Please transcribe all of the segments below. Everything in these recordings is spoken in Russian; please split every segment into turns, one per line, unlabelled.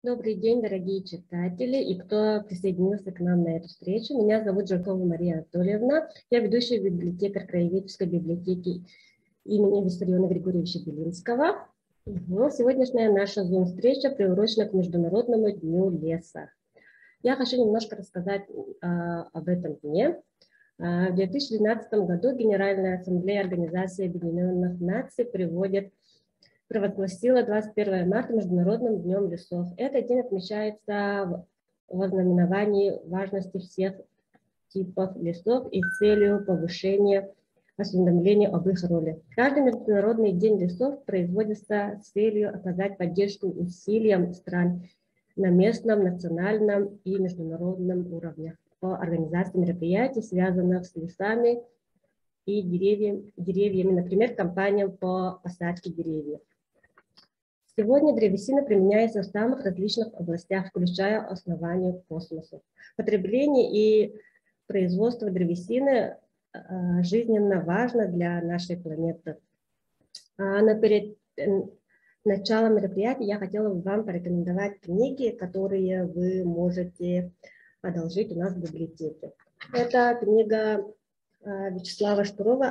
Добрый день, дорогие читатели и кто присоединился к нам на эту встречу. Меня зовут Жиркова Мария Анатольевна. Я ведущая библиотекарь Краеведческой библиотеки имени Виссариона Григорьевича Белинского. Сегодняшняя наша Zoom-встреча приурочена к Международному дню леса. Я хочу немножко рассказать об этом дне. В 2012 году Генеральная ассамблея Организации Объединенных Наций провозгласила 21 марта Международным днем лесов. Этот день отмечается в ознаменовании важности всех типов лесов и целью повышения осведомления об их роли. Каждый Международный день лесов производится с целью оказать поддержку усилиям стран на местном, национальном и международном уровнях по организации мероприятий, связанных с лесами и деревьями, например, кампаниям по посадке деревьев. Сегодня древесина применяется в самых различных областях, включая основание космоса. Потребление и производство древесины жизненно важно для нашей планеты. Перед началом мероприятия я хотела бы вам порекомендовать книги, которые вы можете одолжить у нас в библиотеке. Это книга Вячеслава Штурова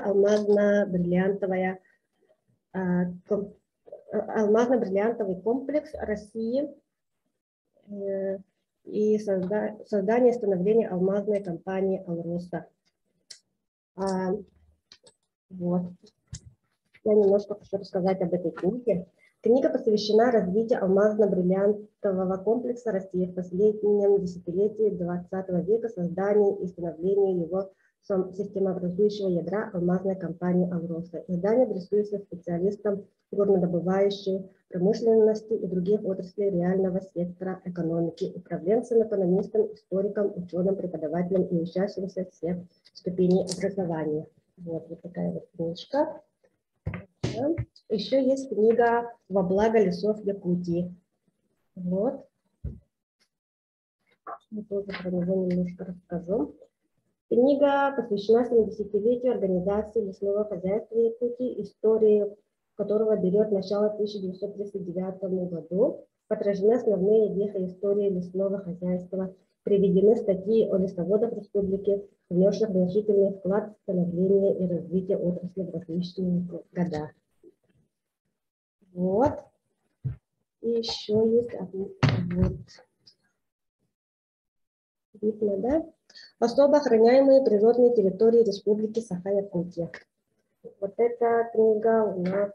«Алмазно-бриллиантовый комплекс России и создание и становление алмазной компании «Алроса». Вот. Я немножко хочу рассказать об этой книге. Книга посвящена развитию алмазно-бриллиантового комплекса России в последнем десятилетии 20 века, созданию и становлению его системообразующего ядра алмазной компании «Алроса». Издание адресуется специалистам горнодобывающей промышленности и других отраслей реального сектора экономики, управленцам, экономистам, историкам, ученым, преподавателям и учащимся всех ступеней образования. Вот такая вот книжка. Еще есть книга «Во благо лесов Якутии». Вот. Я тоже про него немножко расскажу. Книга посвящена 70-летию организации лесного хозяйства Якутии, истории которого берет начало в 1939 году. Отражены основные вехи истории лесного хозяйства, приведены статьи о лесоводах республики, внесших значительный вклад в становление и развитие отрасли в различные года. Вот. И еще есть вот. Видно, да? Особо охраняемые природные территории Республики Саха-Якутия. Вот эта книга у нас.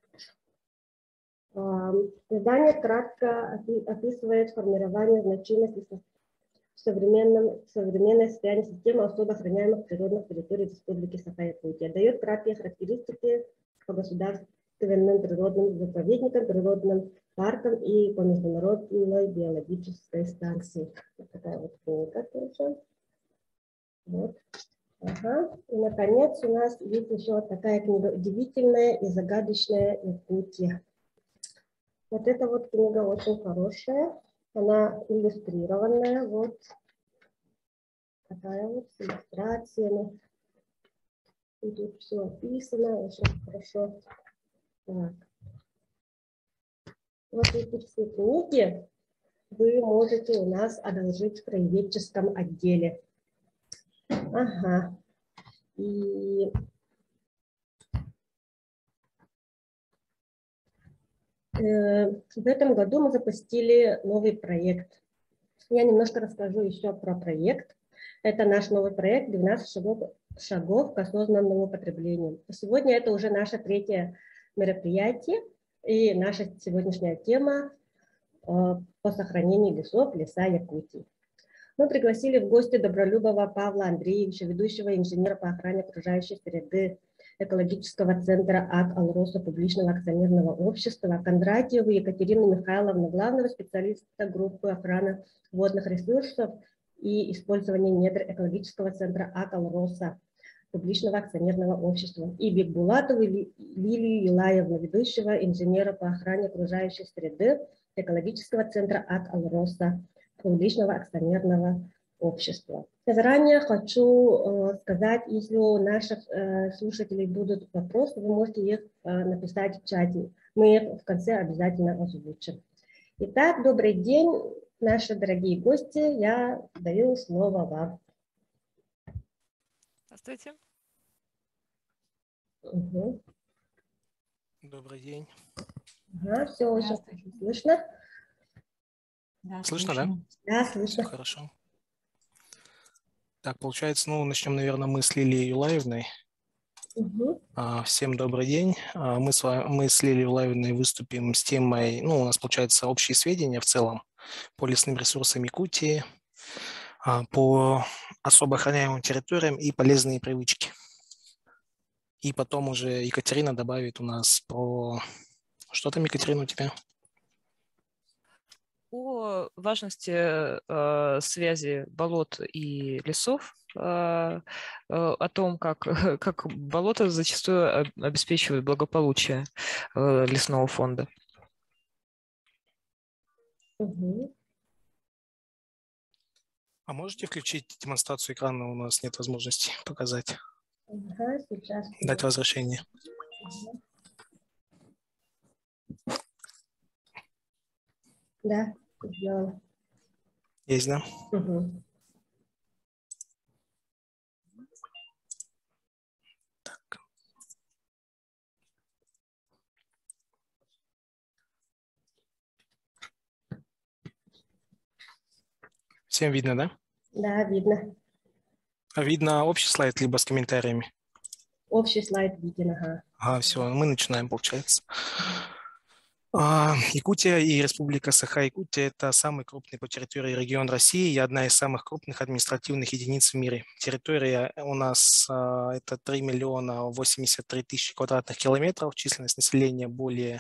Издание кратко описывает формирование значимости современной состояние системы особо охраняемых природных территорий Республики Саха-Якутия. Дает краткие характеристики по государственным природным заповедникам, природным паркам и по международной биологической станции. Вот такая вот книга тоже. Вот. Ага. И, наконец, у нас есть еще вот такая книга «Удивительная и загадочная Якутия». Вот эта вот книга очень хорошая. Она иллюстрированная. Вот такая вот с иллюстрациями. И тут все описано очень хорошо. Так. Вот эти все книги вы можете у нас одолжить в краеведческом отделе. Ага. И в этом году мы запустили новый проект. Я немножко расскажу еще про проект. Это наш новый проект «12 шагов к осознанному потреблению». Сегодня это уже наше третье мероприятие, и наша сегодняшняя тема по сохранению лесов, леса Якутии. Мы пригласили в гости Добролюбова Павла Андреевича, ведущего инженера по охране окружающей среды экологического центра АК «Алроса» публичного акционерного общества, Кондратьеву Екатерину Михайловну, главного специалиста группы охраны водных ресурсов и использования недр экологического центра АК «Алроса» публичного акционерного общества, и Бекбулатову Лилию Елаевну, ведущего инженера по охране окружающей среды экологического центра АК «Алроса» публичного акционерного общества. Заранее хочу сказать, если у наших слушателей будут вопросы, вы можете их написать в чате. Мы их в конце обязательно озвучим. Итак, добрый день, наши дорогие гости. Я даю слово вам.
Здравствуйте.
Угу.
Добрый день.
Ага, все очень хорошо слышно.
Да,
Слышно, да?
Да,
Все
слышно.
хорошо. Так, получается, начнем, наверное, мы с Лилией Юлаевной.
Угу.
Всем добрый день. Мы с Лилией Юлаевной выступим с темой, у нас, получается, общие сведения в целом по лесным ресурсам Якутии, по особо охраняемым территориям и полезные привычки. И потом уже Екатерина добавит у нас про... Что там, Екатерина, у тебя?
О важности связи болот и лесов, о том, как болота зачастую обеспечивают благополучие лесного фонда.
Угу.
А можете включить демонстрацию экрана? У нас нет возможности показать.
Ага, сейчас.
Дать разрешение.
Угу. Да, сделала.
Есть, да?
Угу.
Так. Всем видно, да?
Да, видно.
Видно общий слайд, либо с комментариями?
Общий слайд виден, ага.
Ага, все, мы начинаем, получается. Якутия и Республика Саха-Якутия – это самый крупный по территории регион России и одна из самых крупных административных единиц в мире. Территория у нас это 3 миллиона 83 тысячи квадратных километров, численность населения более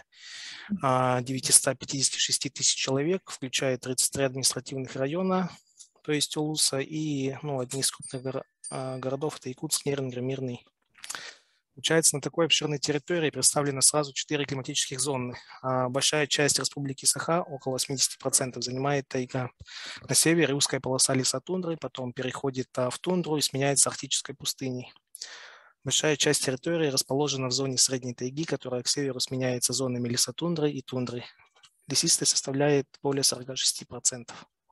956 тысяч человек, включая 33 административных района, то есть Улуса, и одни из крупных городов – это Якутск, Нернгер, Мирный. Получается, на такой обширной территории представлено сразу 4 климатических зоны. Большая часть Республики Саха, около 80%, занимает тайга. На севере узкая полоса леса-тундры, потом переходит в тундру и сменяется арктической пустыней. Большая часть территории расположена в зоне средней тайги, которая к северу сменяется зонами леса-тундры и тундры. Лесистость составляет более 46%.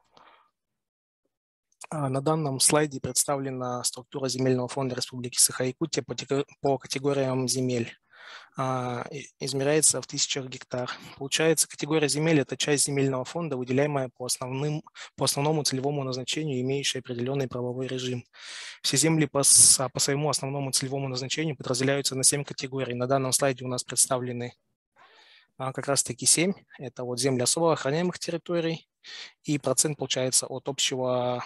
На данном слайде представлена структура земельного фонда Республики Саха-Якутия по категориям земель. Измеряется в тысячах гектар. Получается, категория земель – это часть земельного фонда, выделяемая по основному целевому назначению, имеющая определенный правовой режим. Все земли по своему основному целевому назначению подразделяются на 7 категорий. На данном слайде у нас представлены как раз-таки 7. Это вот земли особо охраняемых территорий, и процент получается от общего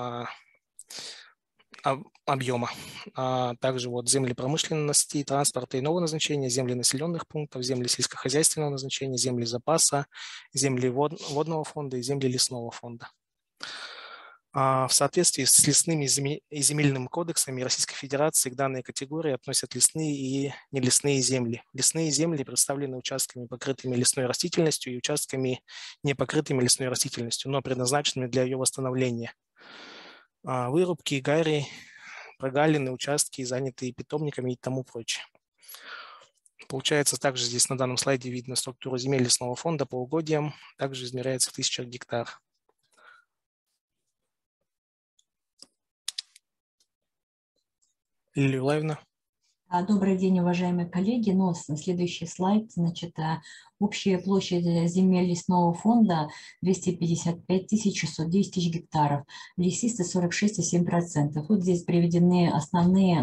объема. Также вот земли промышленности, транспорта и нового назначения, земли населенных пунктов, земли сельскохозяйственного назначения, земли запаса, земли водного фонда и земли лесного фонда. В соответствии с лесными и земельными кодексами Российской Федерации к данной категории относят лесные и нелесные земли. Лесные земли представлены участками, покрытыми лесной растительностью, и участками, не покрытыми лесной растительностью, но предназначенными для ее восстановления. Вырубки, гари, прогалины, участки, занятые питомниками и тому прочее. Получается, также здесь на данном слайде видно структуру земель лесного фонда по угодьям, также измеряется в тысячах гектар. Лилия Юлаевна.
Добрый день, уважаемые коллеги. Следующий слайд. Общая площадь земель лесного фонда 255 609 тысяч гектаров, лесистость 46,7%. Вот здесь приведены основные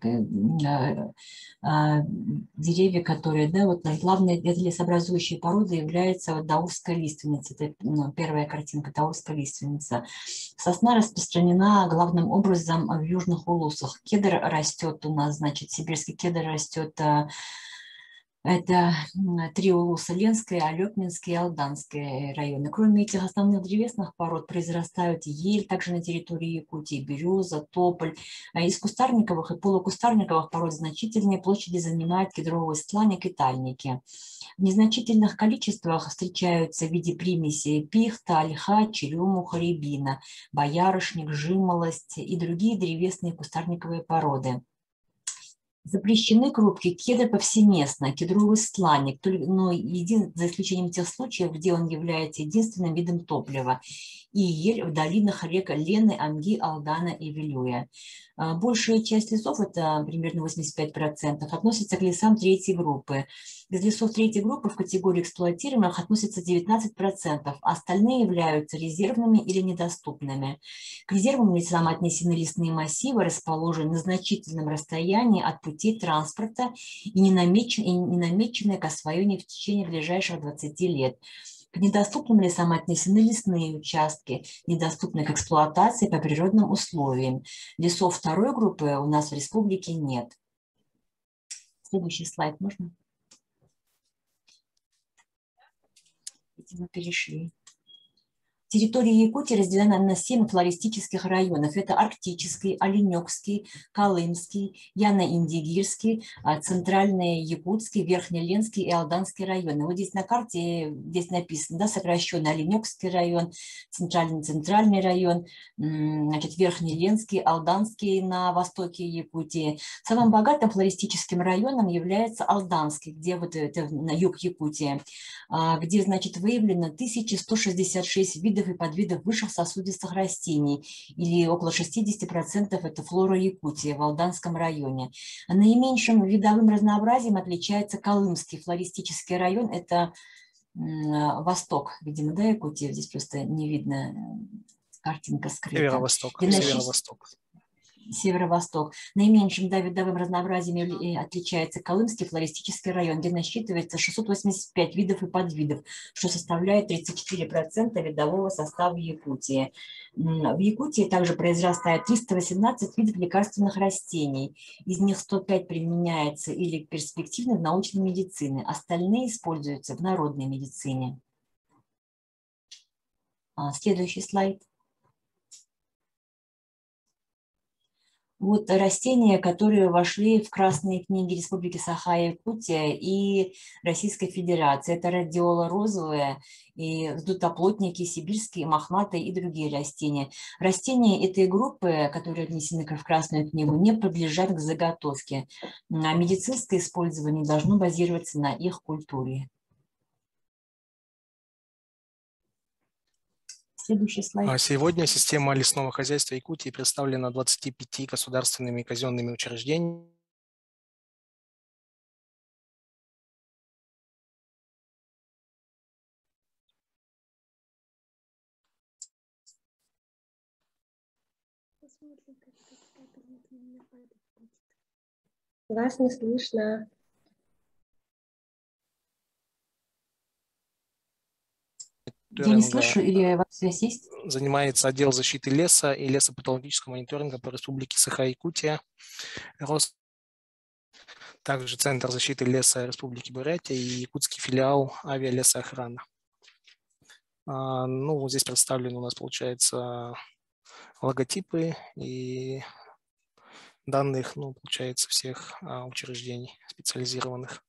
деревья, которые, главной лесообразующей породой является даурская лиственница. Это первая картинка, даурская лиственница. Сосна распространена главным образом в южных улусах. Кедр растет у нас, сибирский кедр растет. Это 3 улуса: Ленское, Алепнинское и Алданское районы. Кроме этих основных древесных пород произрастают ель, также на территории Якутии, береза, тополь. Из кустарниковых и полукустарниковых пород значительные площади занимают кедровый стланник и тальники. В незначительных количествах встречаются в виде примесей пихта, ольха, черемуха, рябина, боярышник, жимолость и другие древесные кустарниковые породы. Запрещены крупки кедр повсеместно, кедровый стланник, но за исключением тех случаев, где он является единственным видом топлива, и ель в долинах рек Лены, Амги, Алдана и Вилюя. Большая часть лесов, это примерно 85%, относится к лесам третьей группы. Из лесов третьей группы в категории эксплуатируемых относится 19%, а остальные являются резервными или недоступными. К резервным лесам отнесены лесные массивы, расположенные на значительном расстоянии от путей транспорта и не намеченные к освоению в течение ближайших 20 лет. К недоступным лесам отнесены лесные участки, недоступные к эксплуатации по природным условиям. Лесов второй группы у нас в республике нет. Следующий слайд можно? Мы перешли. Территория Якутии разделена на 7 флористических районов. Это Арктический, Оленёкский, Колымский, Яно-Индигирский, Центральный Якутский, Верхнеленский и Алданский районы. Вот здесь на карте здесь написано, да, сокращенный Оленёкский район, Центральный район, значит, Верхнеленский, Алданский на востоке Якутии. Самым богатым флористическим районом является Алданский, где вот это на юг Якутии, где, значит, выявлено 1166 видов и подвидов высших сосудистых растений, или около 60% это флора Якутии в Алданском районе. Наименьшим видовым разнообразием отличается Колымский флористический район, это восток, видимо, да, Якутии, здесь просто не видно, картинка скрыта.
Северо-восток, северо-восток.
Северо-восток. Наименьшим видовым разнообразием отличается Колымский флористический район, где насчитывается 685 видов и подвидов, что составляет 34% видового состава Якутии. В Якутии также произрастает 318 видов лекарственных растений. Из них 105 применяется или перспективно в научной медицине, остальные используются в народной медицине. Следующий слайд. Вот растения, которые вошли в красные книги Республики Саха-Якутия и Российской Федерации. Это радиола розовая, и дутоплотники, сибирские, мохнатые и другие растения. Растения этой группы, которые отнесены в Красную книгу, не подлежат к заготовке. А медицинское использование должно базироваться на их культуре. Следующий слайд.
Сегодня система лесного хозяйства Якутии представлена 25 государственными и казенными учреждениями.
Вас не слышно.
Я не слышу, или у вас связь есть?
Занимается отдел защиты леса и лесопатологического мониторинга по Республике Саха-Якутия. Также Центр защиты леса Республики Бурятия и якутский филиал авиалесоохраны. Ну, вот здесь представлены у нас, получается, логотипы и данных, ну, получается, всех учреждений специализированных.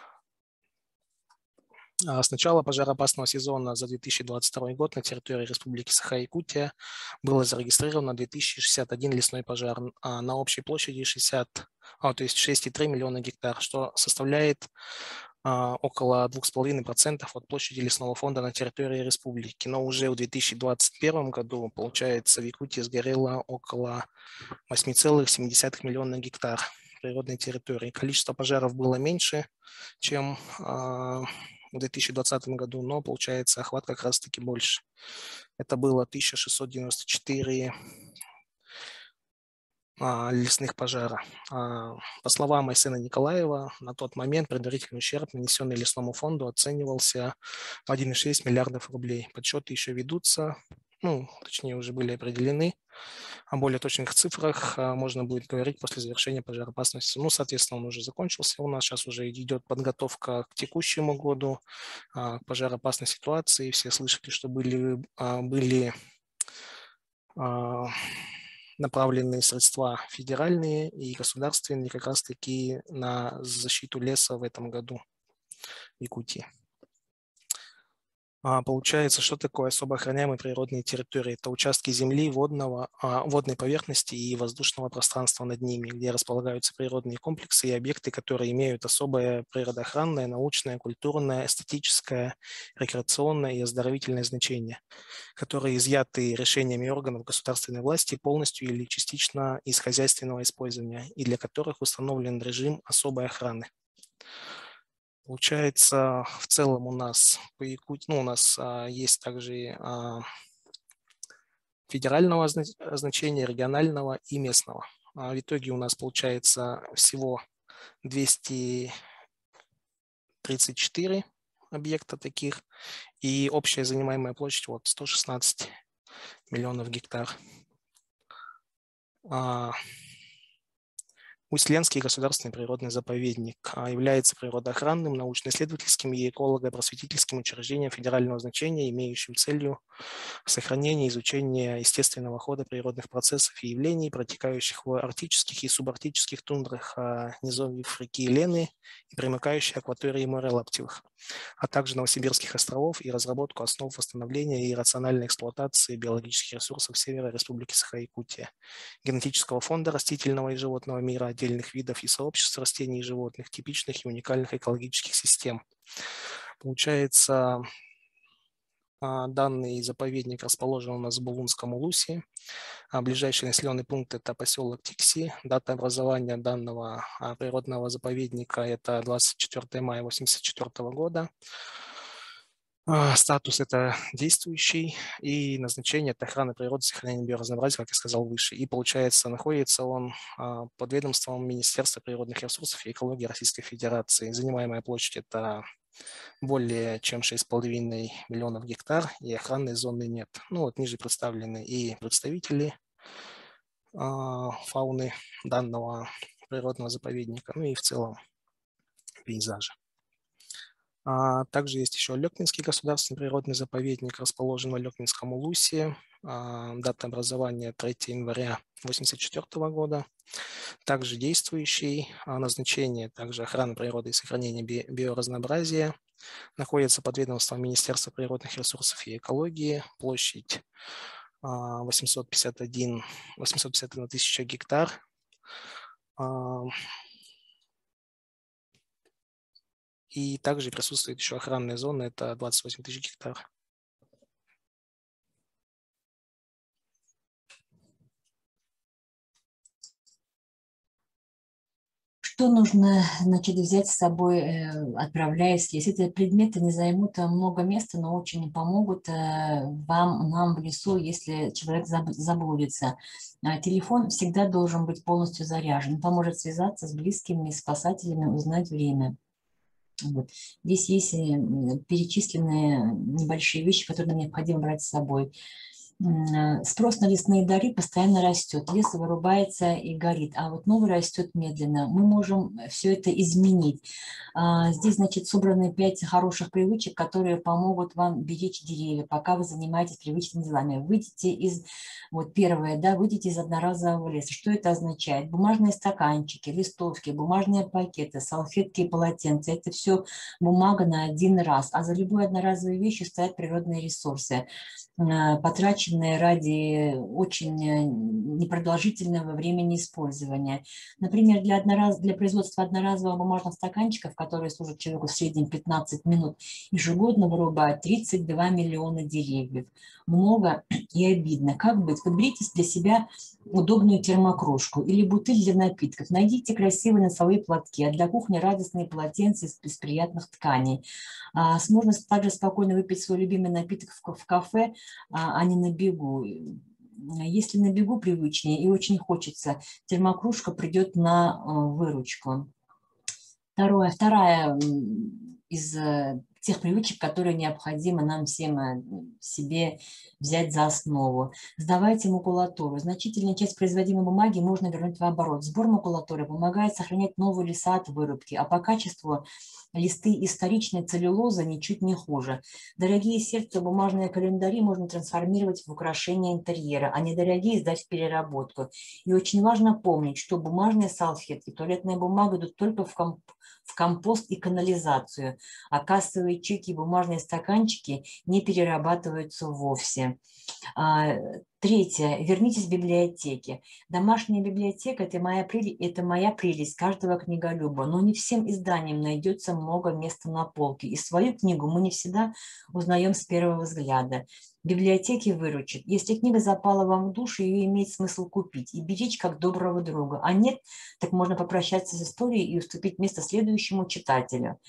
С начала пожароопасного сезона за 2022 год на территории Республики Саха-Якутия было зарегистрировано 2061 лесной пожар на общей площади 6,3 миллиона гектар, что составляет около 2,5% от площади лесного фонда на территории республики. Но уже в 2021 году, получается, в Якутии сгорело около 8,7 миллиона гектар природной территории. Количество пожаров было меньше, чем в 2020 году, но, получается, охват как раз-таки больше. Это было 1694 лесных пожара. По словам Айсена Николаева, на тот момент предварительный ущерб, нанесенный лесному фонду, оценивался в 1,6 миллиардов рублей. Подсчеты еще ведутся, ну, точнее, уже были определены. О более точных цифрах можно будет говорить после завершения пожароопасности. Ну, соответственно, он уже закончился. У нас сейчас уже идет подготовка к текущему году, к пожароопасной ситуации. Все слышали, что были направленные средства федеральные и государственные как раз-таки на защиту леса в этом году в Якутии. Получается, что такое особо охраняемые природные территории? Это участки земли, водной поверхности и воздушного пространства над ними, где располагаются природные комплексы и объекты, которые имеют особое природоохранное, научное, культурное, эстетическое, рекреационное и оздоровительное значение, которые изъяты решениями органов государственной власти полностью или частично из хозяйственного использования и для которых установлен режим особой охраны. Получается, в целом у нас по Якутии, у нас есть также федерального значения, регионального и местного. В итоге у нас получается всего 234 объекта таких, и общая занимаемая площадь 116 миллионов гектар. Усть-Ленский государственный природный заповедник является природоохранным, научно-исследовательским и эколого-просветительским учреждением федерального значения, имеющим целью сохранения и изучения естественного хода природных процессов и явлений, протекающих в арктических и субарктических тундрах низовьев реки Лены и примыкающей акватории моря Лаптевых, а также Новосибирских островов и разработку основ восстановления и рациональной эксплуатации биологических ресурсов севера Республики Саха-Якутия, генетического фонда растительного и животного мира, отдельных видов и сообществ растений и животных, типичных и уникальных экологических систем. Получается, данный заповедник расположен у нас в Булунском Улусе. Ближайший населенный пункт – это поселок Тикси. Дата образования данного природного заповедника – это 24 мая 1984 года. Статус – это действующий, и назначение – это охрана природы, сохранение биоразнообразия, как я сказал выше. И, получается, находится он под ведомством Министерства природных ресурсов и экологии Российской Федерации. Занимаемая площадь – это более чем 6,5 миллионов гектар, и охранной зоны нет. Ниже представлены и представители фауны данного природного заповедника, и в целом пейзажи. Также есть еще Лёкминский государственный природный заповедник, расположен в Лёкминском Улусе. Дата образования 3 января 1984 года. Также действующий, назначение также охраны природы и сохранения биоразнообразия. Находится под ведомством Министерства природных ресурсов и экологии. Площадь 851 тысяча гектар. И также присутствует еще охранная зона, это 28 тысяч гектар.
Что нужно, взять с собой, отправляясь, если эти предметы не займут много места, но очень помогут нам в лесу, если человек заблудится. Телефон всегда должен быть полностью заряжен, поможет связаться с близкими, спасателями, узнать время. Здесь есть перечисленные небольшие вещи, которые нам необходимо брать с собой. Спрос на лесные дары постоянно растет, лес вырубается и горит, а новый растет медленно. Мы можем все это изменить. Здесь, собраны 5 хороших привычек, которые помогут вам беречь деревья, пока вы занимаетесь привычными делами. Выйдите из, первое, выйдите из одноразового леса. Что это означает? Бумажные стаканчики, листовки, бумажные пакеты, салфетки и полотенца. Это все бумага на один раз. А за любой одноразовой вещью стоят природные ресурсы, потраченные ради очень непродолжительного времени использования. Например, для производства одноразовых бумажных стаканчиков, которые служат человеку в среднем 15 минут, ежегодно вырубают 32 миллиона деревьев. Много и обидно. Как быть? Подберите для себя удобную термокружку или бутыль для напитков. Найдите красивые носовые платки, а для кухни радостные полотенца из приятных тканей. Можно также спокойно выпить свой любимый напиток в кафе, а не на бегу. Если на бегу привычнее и очень хочется, термокружка придет на выручку. Вторая из тех привычек, которые необходимо нам всем себе взять за основу. Сдавайте макулатуру. Значительная часть производимой бумаги можно вернуть в оборот. Сбор макулатуры помогает сохранять новые леса от вырубки, а по качеству листы историчной целлюлозы ничуть не хуже. Дорогие сердцу бумажные календари можно трансформировать в украшение интерьера, а недорогие сдать в переработку. И очень важно помнить, что бумажные салфетки, туалетная бумага идут только в компост и канализацию, а кассовые чеки и бумажные стаканчики не перерабатываются вовсе. Третье. Вернитесь в библиотеки. Домашняя библиотека – это моя прелесть каждого книголюба, но не всем изданиям найдется много места на полке, и свою книгу мы не всегда узнаем с первого взгляда. Библиотеки выручат. Если книга запала вам в душу, ее имеет смысл купить и беречь как доброго друга, а нет, так можно попрощаться с историей и уступить место следующему читателю.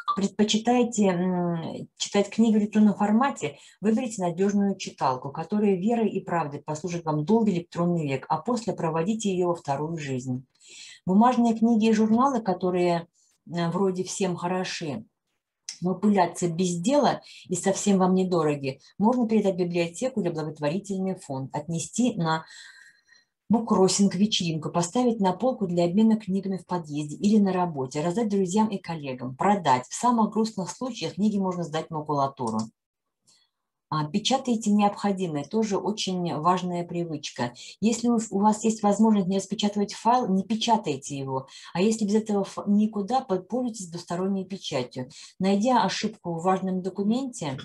Предпочитаете читать книги в электронном формате, выберите надежную читалку, которая верой и правдой послужит вам долгий электронный век, а после проводите ее во вторую жизнь. Бумажные книги и журналы, которые вроде всем хороши, но пылятся без дела и совсем вам недороги, можно передать в библиотеку или благотворительный фонд, отнести на буккроссинг, вечеринку, поставить на полку для обмена книгами в подъезде или на работе, раздать друзьям и коллегам, продать. В самых грустных случаях книги можно сдать в макулатуру. Печатайте необходимое, тоже очень важная привычка. Если у вас есть возможность не распечатывать файл, не печатайте его. А если без этого никуда, пользуйтесь двусторонней печатью. Найдя ошибку в важном документе,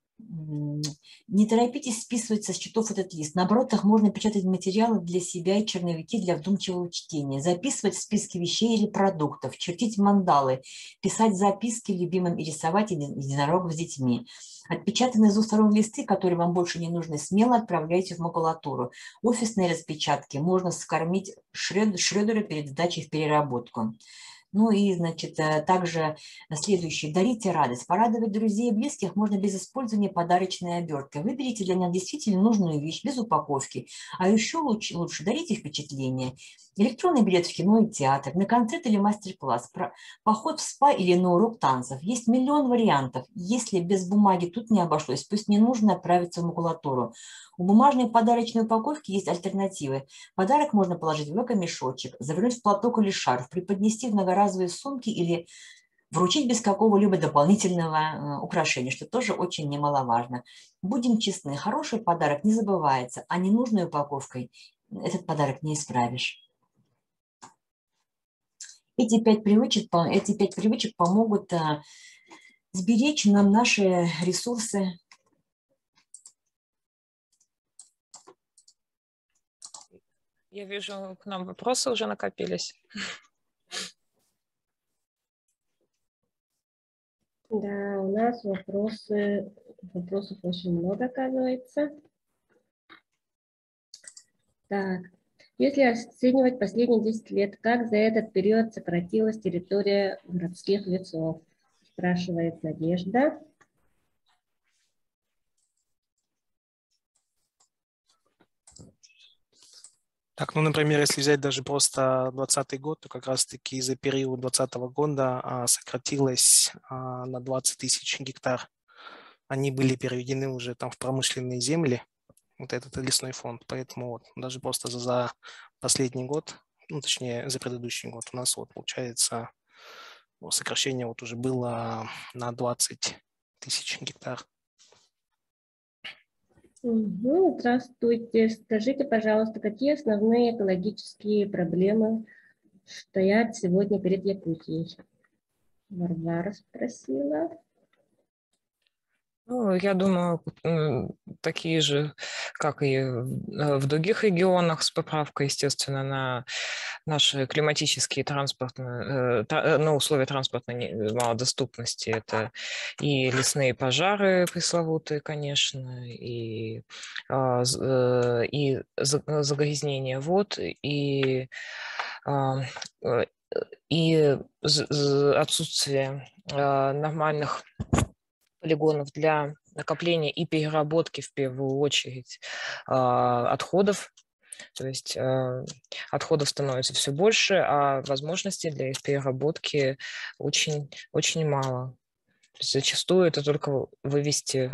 не торопитесь списывать со счетов этот лист. Наоборот, их можно печатать материалы для себя и черновики для вдумчивого чтения. Записывать списки вещей или продуктов, чертить мандалы, писать записки любимым и рисовать единорогов с детьми. Отпечатанные двусторонние листы, которые вам больше не нужны, смело отправляйте в макулатуру. Офисные распечатки можно скормить шредеру перед сдачей в переработку. Ну и, значит, также следующее. Дарите радость. Порадовать друзей и близких можно без использования подарочной обертки. Выберите для них действительно нужную вещь, без упаковки. А еще лучше дарите впечатление. Электронный билет в кино и театр, на концерт или мастер-класс, поход в спа или на урок танцев. Есть миллион вариантов. Если без бумаги тут не обошлось, пусть не нужно отправиться в макулатуру. У бумажной подарочной упаковки есть альтернативы. Подарок можно положить в эко-мешочек, завернуть в платок или шарф, преподнести в многоразовые сумки или вручить без какого-либо дополнительного украшения, что тоже очень немаловажно. Будем честны, хороший подарок не забывается, а ненужной упаковкой этот подарок не исправишь. Эти пять привычек помогут сберечь нам наши ресурсы.
Я вижу, к нам вопросы уже накопились.
Да, у нас вопросов очень много, оказывается. Так, если оценивать последние 10 лет, как за этот период сократилась территория городских лесов? Спрашивает Надежда.
Так, ну, например, если взять даже просто 2020 год, то как раз-таки за период 2020 года сократилось на 20 тысяч гектар. Они были переведены уже там в промышленные земли, вот этот лесной фонд. Поэтому вот, даже просто за последний год, ну, точнее, за предыдущий год у нас вот получается сокращение вот уже было на 20 тысяч гектар.
Здравствуйте. Скажите, пожалуйста, какие основные экологические проблемы стоят сегодня перед Якутией? Варвара спросила.
Ну, я думаю, такие же, как и в других регионах, с поправкой, естественно, на наши климатические транспортные, условия транспортной малодоступности. Это и лесные пожары пресловутые, конечно, и загрязнение вод, и отсутствие нормальных полигонов для накопления и переработки, в первую очередь, отходов. То есть отходов становится все больше, а возможностей для их переработки очень, очень мало. То есть зачастую это только вывести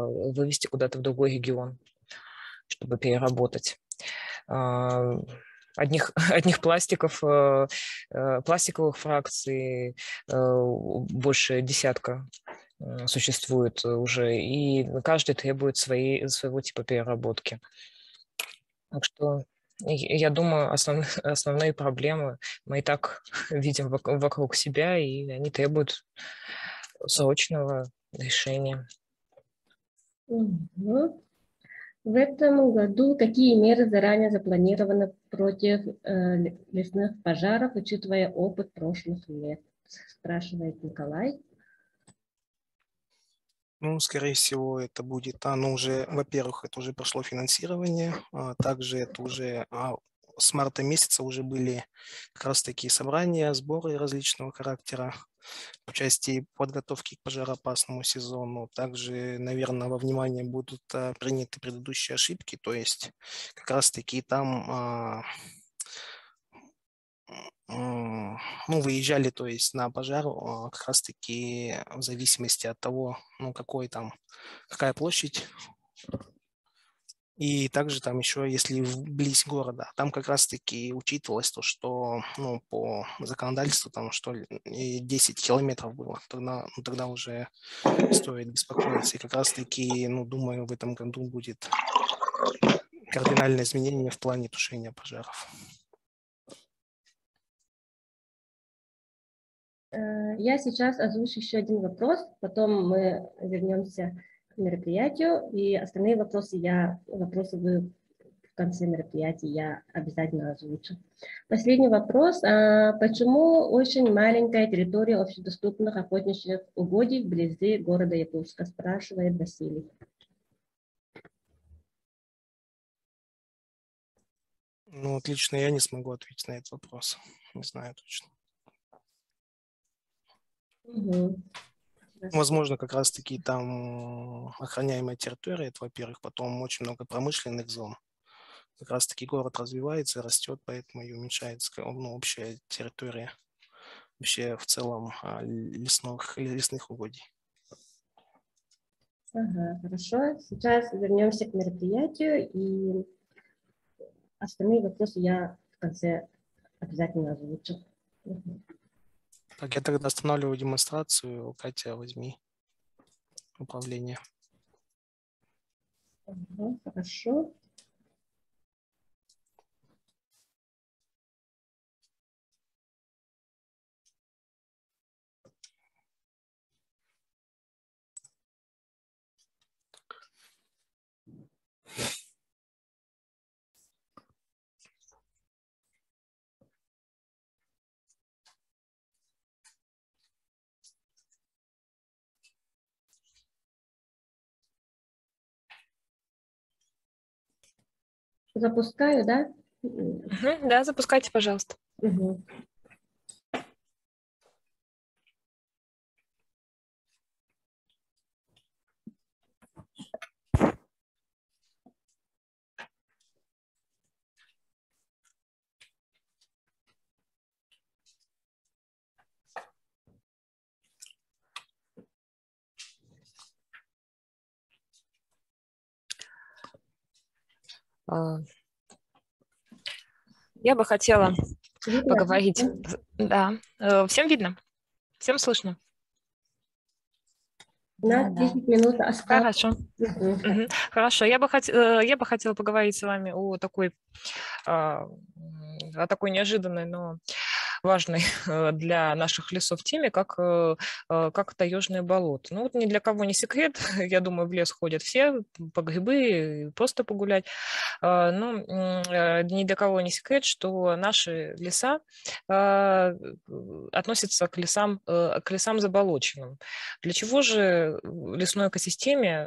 куда-то в другой регион, чтобы переработать. одних пластиков, пластиковых фракций больше десятка существует уже, и каждый требует своего типа переработки. Так что я думаю, основные проблемы мы и так видим вокруг себя, и они требуют срочного решения.
Угу. В этом году какие меры заранее запланированы против лесных пожаров, учитывая опыт прошлых лет? Спрашивает Николай.
Ну, скорее всего, это будет, уже, во-первых, это уже прошло финансирование, также это уже с марта месяца уже были как раз такие собрания, сборы различного характера по части подготовки к пожароопасному сезону. Также, наверное, во внимание будут приняты предыдущие ошибки, то есть как раз таки там выезжали, то есть на пожар как раз-таки в зависимости от того, какая площадь. И также там еще, если вблизь города, там как раз-таки учитывалось то, что по законодательству там что 10 километров было. Тогда уже стоит беспокоиться. И как раз-таки, думаю, в этом году будет кардинальное изменение в плане тушения пожаров.
Я сейчас озвучу еще один вопрос, потом мы вернемся к мероприятию, и остальные вопросы вы в конце мероприятия я обязательно озвучу. Последний вопрос. Почему очень маленькая территория общедоступных охотничьих угодий вблизи города Якутска, спрашивает Василий.
Лично я не смогу ответить на этот вопрос. Не знаю точно.
Угу.
Возможно, как раз-таки там охраняемая территория, это, во-первых, потом очень много промышленных зон. Как раз-таки город развивается, растет, поэтому и уменьшается общая территория вообще в целом лесных угодий.
Ага, хорошо. Сейчас вернемся к мероприятию, и остальные вопросы я в конце обязательно озвучу.
Так, я тогда останавливаю демонстрацию. Катя, возьми управление.
Ага, хорошо. Запускаю, да?
Да, запускайте, пожалуйста.
Угу.
Я бы хотела
Видно?
поговорить. Да, всем видно? Всем слышно?
На 10 минут осталось.
Хорошо.
Угу.
Хорошо. Я бы хотела поговорить с вами о такой неожиданной, но важной для наших лесов теме, как таежное болото. Ни для кого не секрет, я думаю, в лес ходят все по грибы, просто погулять. Но ни для кого не секрет, что наши леса относятся к лесам заболоченным. Для чего же лесной экосистеме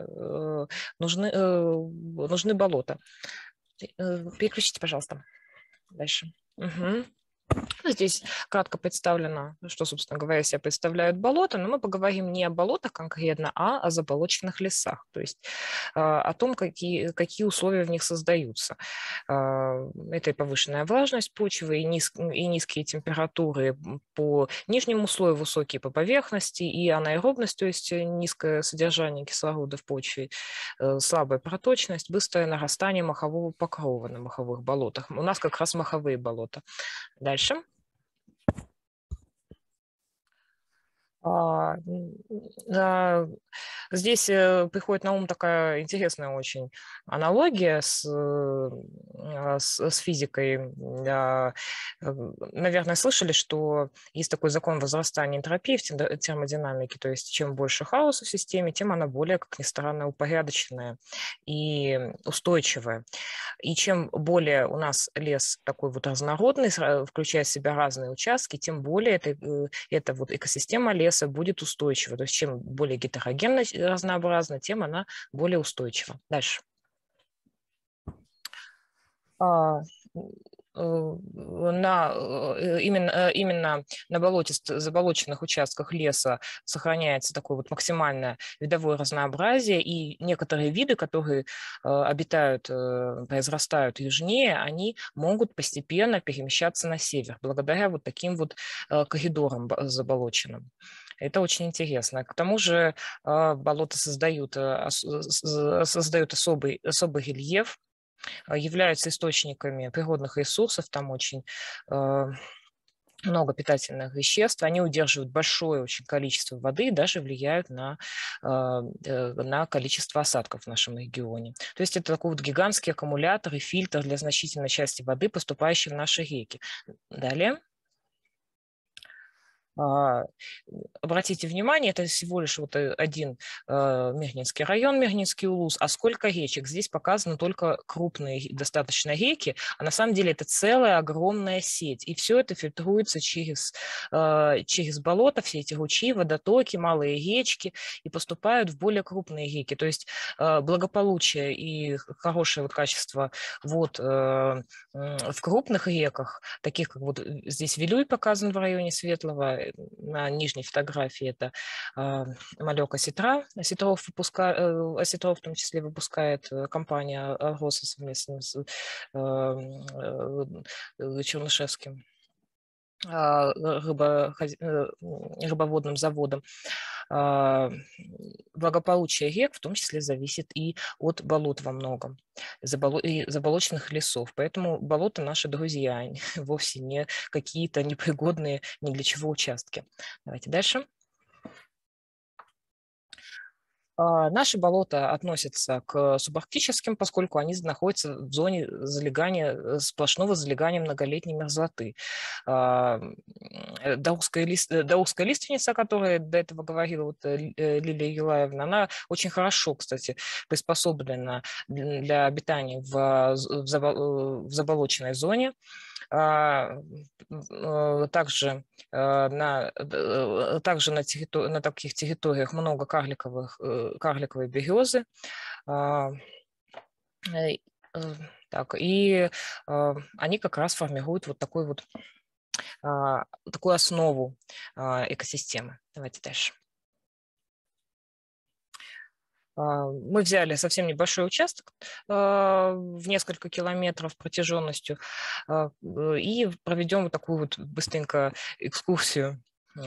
нужны болота? Переключите, пожалуйста, дальше. Угу. Здесь кратко представлено, что, собственно говоря, себя представляют болота, но мы поговорим не о болотах конкретно, а о заболоченных лесах, то есть о том, какие условия в них создаются. Это и повышенная влажность почвы, и низкие температуры по нижнему слою, высокие по поверхности, и анаэробность, то есть низкое содержание кислорода в почве, слабая проточность, быстрое нарастание мохового покрова на моховых болотах. У нас как раз моховые болота. Дальше. Здесь приходит на ум такая интересная очень аналогия с физикой. Наверное, слышали, что есть такой закон возрастания энтропии в термодинамике, то есть чем больше хаоса в системе, тем она более, как ни странно, упорядоченная и устойчивая. И чем более у нас лес такой вот разнородный, включая в себя разные участки, тем более эта вот экосистема леса будет устойчива. То есть чем более гетерогенно разнообразна, тем она более устойчива. Дальше. Именно на заболоченных участках леса сохраняется такое вот максимальное видовое разнообразие, и некоторые виды, которые обитают, произрастают южнее, они могут постепенно перемещаться на север, благодаря вот таким вот коридорам заболоченным. Это очень интересно. К тому же болота создают особый рельеф, являются источниками природных ресурсов, там очень много питательных веществ, они удерживают большое очень количество воды и даже влияют на количество осадков в нашем регионе. То есть это такой вот гигантский аккумулятор и фильтр для значительной части воды, поступающей в наши реки. Далее. Обратите внимание, это всего лишь вот один Мирнинский район, Мирнинский улус, а сколько речек. Здесь показаны только крупные достаточно реки, а на самом деле это целая огромная сеть. И все это фильтруется через болота, все эти ручьи, водотоки, малые речки, и поступают в более крупные реки. То есть благополучие и хорошее вот качество вод в крупных реках, таких как вот здесь Вилюй показан в районе Светлого, на нижней фотографии это малек осетра. Осетров в том числе выпускает компания Аргоса совместно с Чернышевским рыбоводным заводом. Благополучие рек в том числе зависит и от болот во многом, и заболоченных лесов. Поэтому болота наши друзья, вовсе не какие-то непригодные ни для чего участки. Давайте дальше. Наши болота относятся к субарктическим, поскольку они находятся в зоне сплошного залегания многолетней мерзлоты. Даурская лиственница, о которой до этого говорила вот Лилия Юлаевна, она очень хорошо, кстати, приспособлена для обитания в заболоченной зоне. Также на таких территориях много карликовой березы. Так, и они как раз формируют вот такую основу экосистемы. Давайте дальше. Мы взяли совсем небольшой участок в несколько километров протяженностью и проведем вот такую вот быстренько экскурсию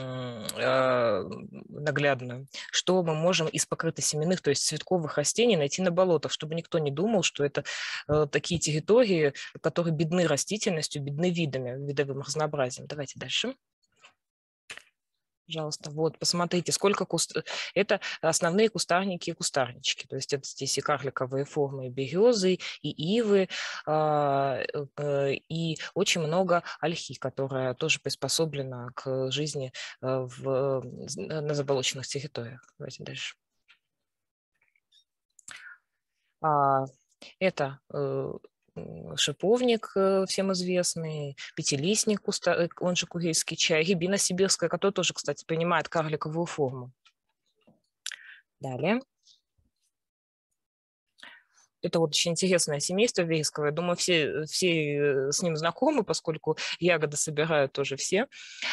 наглядную, что мы можем из покрытосеменных, то есть цветковых растений найти на болотах, чтобы никто не думал, что это такие территории, которые бедны растительностью, бедны видовым разнообразием. Давайте дальше. Пожалуйста, вот, посмотрите, сколько это основные кустарники и кустарнички. То есть это здесь и карликовые формы, и березы, и ивы, и очень много ольхи, которая тоже приспособлена к жизни на заболоченных территориях. Давайте дальше. Это шиповник, всем известный, пятилистник, он же курильский чай, рябина сибирская, которая тоже, кстати, принимает карликовую форму. Далее. Это вот очень интересное семейство вересковое. Я думаю, все с ним знакомы, поскольку ягоды собирают тоже все.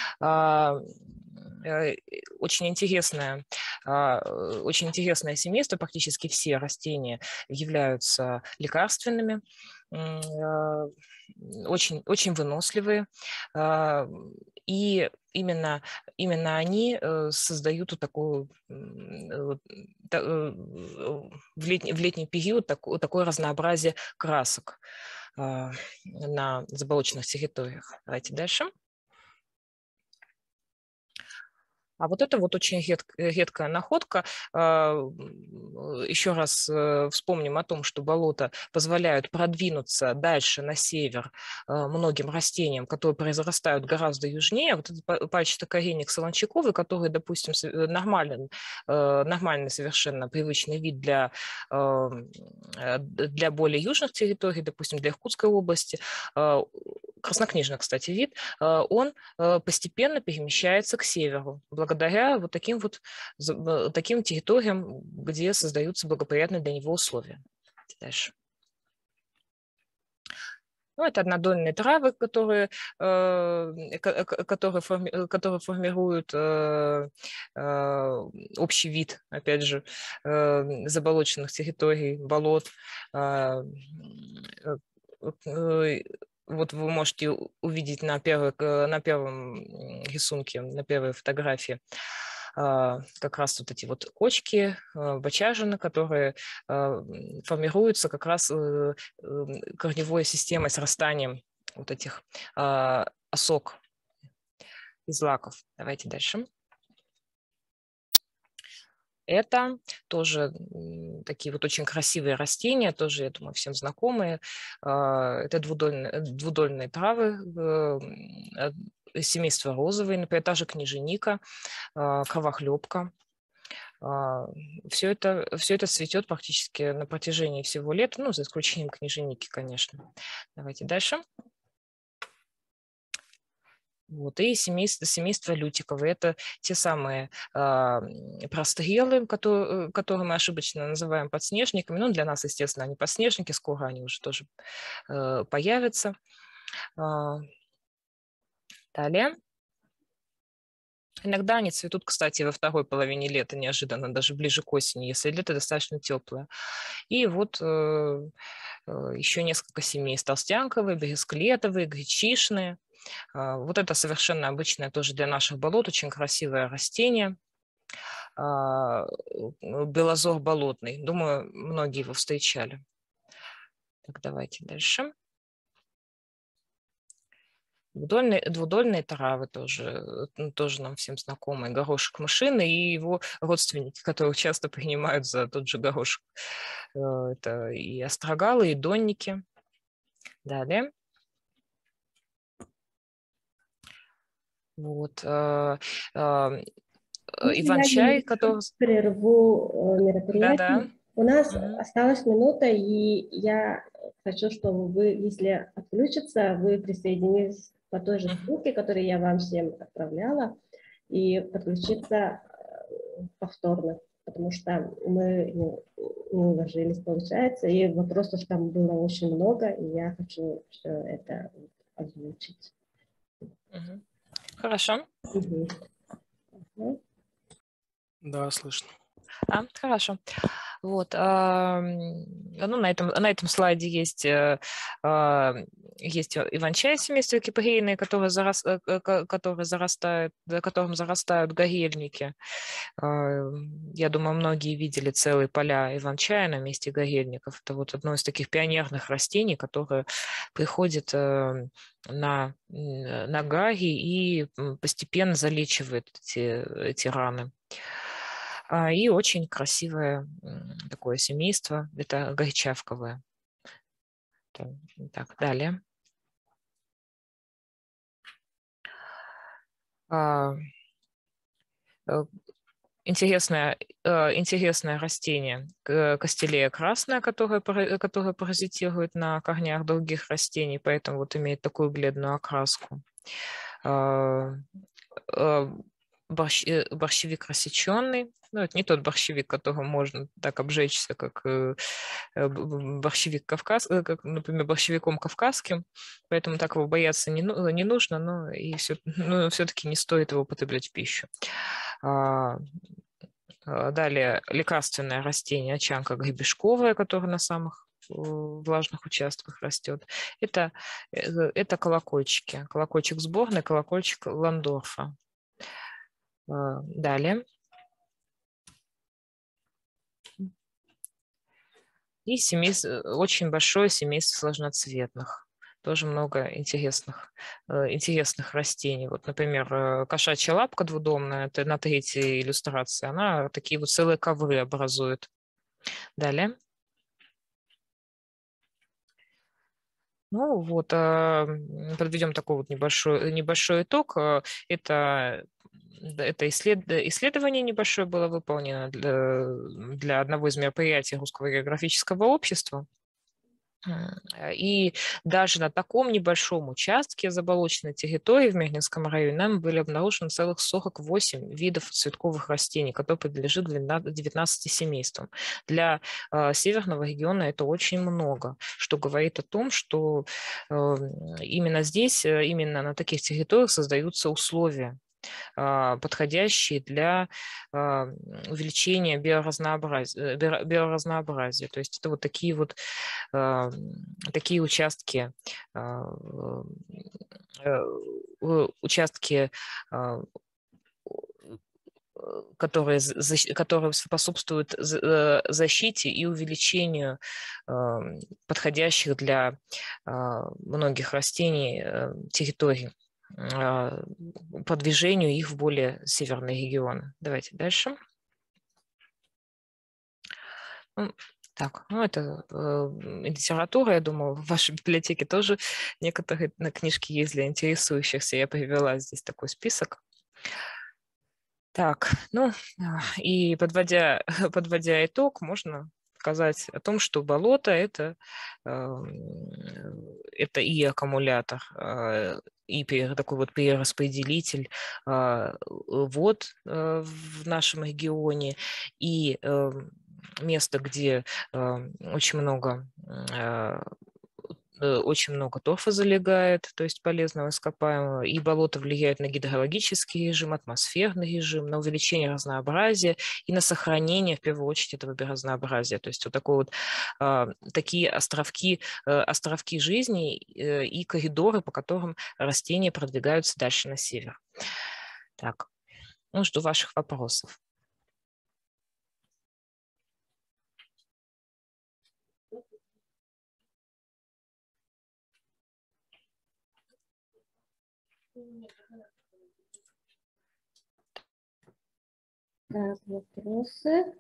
Очень интересное семейство. Практически все растения являются лекарственными, очень, очень выносливые. И именно они создают вот такую, в летний период такое разнообразие красок на заболоченных территориях. Давайте дальше. А вот это вот очень редкая находка. Еще раз вспомним о том, что болота позволяют продвинуться дальше на север многим растениям, которые произрастают гораздо южнее. Вот этот пальчатокоренник солончаковый, который, допустим, нормальный совершенно привычный вид для более южных территорий, допустим, для Иркутской области, краснокнижный, кстати, вид, он постепенно перемещается к северу, благодаря вот таким территориям, где создаются благоприятные для него условия. Дальше. Ну, это однодольные травы, которые формируют общий вид, опять же, заболоченных территорий, болот. Вот вы можете увидеть на первом рисунке, на первой фотографии как раз вот эти вот кочки, бочажины, которые формируются как раз корневой системой с растанием вот этих осок из злаков. Давайте дальше. Это тоже такие вот очень красивые растения, тоже, я думаю, всем знакомые. Это двудольные травы, семейство розовые, например, та же книженика, кровохлебка. Все это цветет практически на протяжении всего лета, ну, за исключением книженики, конечно. Давайте дальше. Вот, и семейство лютиковые. Это те самые прострелы, которые мы ошибочно называем подснежниками. Ну, для нас, естественно, они подснежники, скоро они уже тоже появятся. Далее. Иногда они цветут, кстати, во второй половине лета, неожиданно, даже ближе к осени, если лето достаточно теплое. И вот еще несколько семейств: толстянковые, бересклетовые, гречишные. Вот это совершенно обычное тоже для наших болот, очень красивое растение. Белозор болотный. Думаю, многие его встречали. Так, давайте дальше. Двудольные травы тоже нам всем знакомые. Горошек мышиный и его родственники, которые часто принимают за тот же горошек. Это и острогалы, и донники. Далее. Вот. Иван-чай, который...
Прерву мероприятие.
Да-да.
У нас осталась минута, и я хочу, чтобы вы, если отключиться, вы присоединились по той же ссылке, которую я вам всем отправляла, и подключиться повторно, потому что мы не уложились, получается, и вопросов там было очень много, и я хочу все это озвучить.
Хорошо.
Да, слышно.
Хорошо. Вот. Ну, на этом слайде есть иван-чай семейства кипрейные, которым зарастают горельники. Я думаю, многие видели целые поля иван-чая на месте горельников. Это вот одно из таких пионерных растений, которое приходит на гаги и постепенно залечивает эти раны. И очень красивое такое семейство, это горчавковое. Так, далее. Интересное растение, костелея красная, которая паразитирует на корнях других растений, поэтому вот имеет такую бледную окраску. борщевик рассеченный. Ну, это не тот борщевик, которым можно так обжечься, как борщевик как, например, борщевиком кавказским. Поэтому так его бояться не нужно, но и все-таки не стоит его употреблять в пищу. Далее лекарственное растение очанка гребешковая, которое на самых влажных участках растет. Это колокольчики. Колокольчик сборный, колокольчик Ландорфа. Далее. И очень большое семейство сложноцветных. Тоже много интересных растений. Вот, например, кошачья лапка двудомная, это на третьей иллюстрации, она такие вот целые ковры образует. Далее. Ну вот, подведем такой вот небольшой итог. Это исследование небольшое было выполнено для одного из мероприятий Русского географического общества. И даже на таком небольшом участке заболоченной территории в Мирнинском районе нам были обнаружены целых 48 видов цветковых растений, которые принадлежат 19 семействам. Для северного региона это очень много, что говорит о том, что именно здесь, именно на таких территориях создаются условия, подходящие для увеличения биоразнообразия. То есть это вот такие участки, которые способствуют защите и увеличению подходящих для многих растений территорий, продвижению их в более северные регионы. Давайте дальше. Так, ну это литература, я думаю, в вашей библиотеке тоже некоторые книжки есть для интересующихся. Я привела здесь такой список. Так, ну и подводя итог, можно сказать о том, что болото это и аккумулятор, и такой вот перераспределитель вод в нашем регионе, и место, где очень много торфа залегает, то есть полезного ископаемого, и болото влияет на гидрологический режим, атмосферный режим, на увеличение разнообразия и на сохранение, в первую очередь, этого биоразнообразия. То есть вот такие островки жизни и коридоры, по которым растения продвигаются дальше на север. Так, ну, жду ваших вопросов.
Так, вопросы.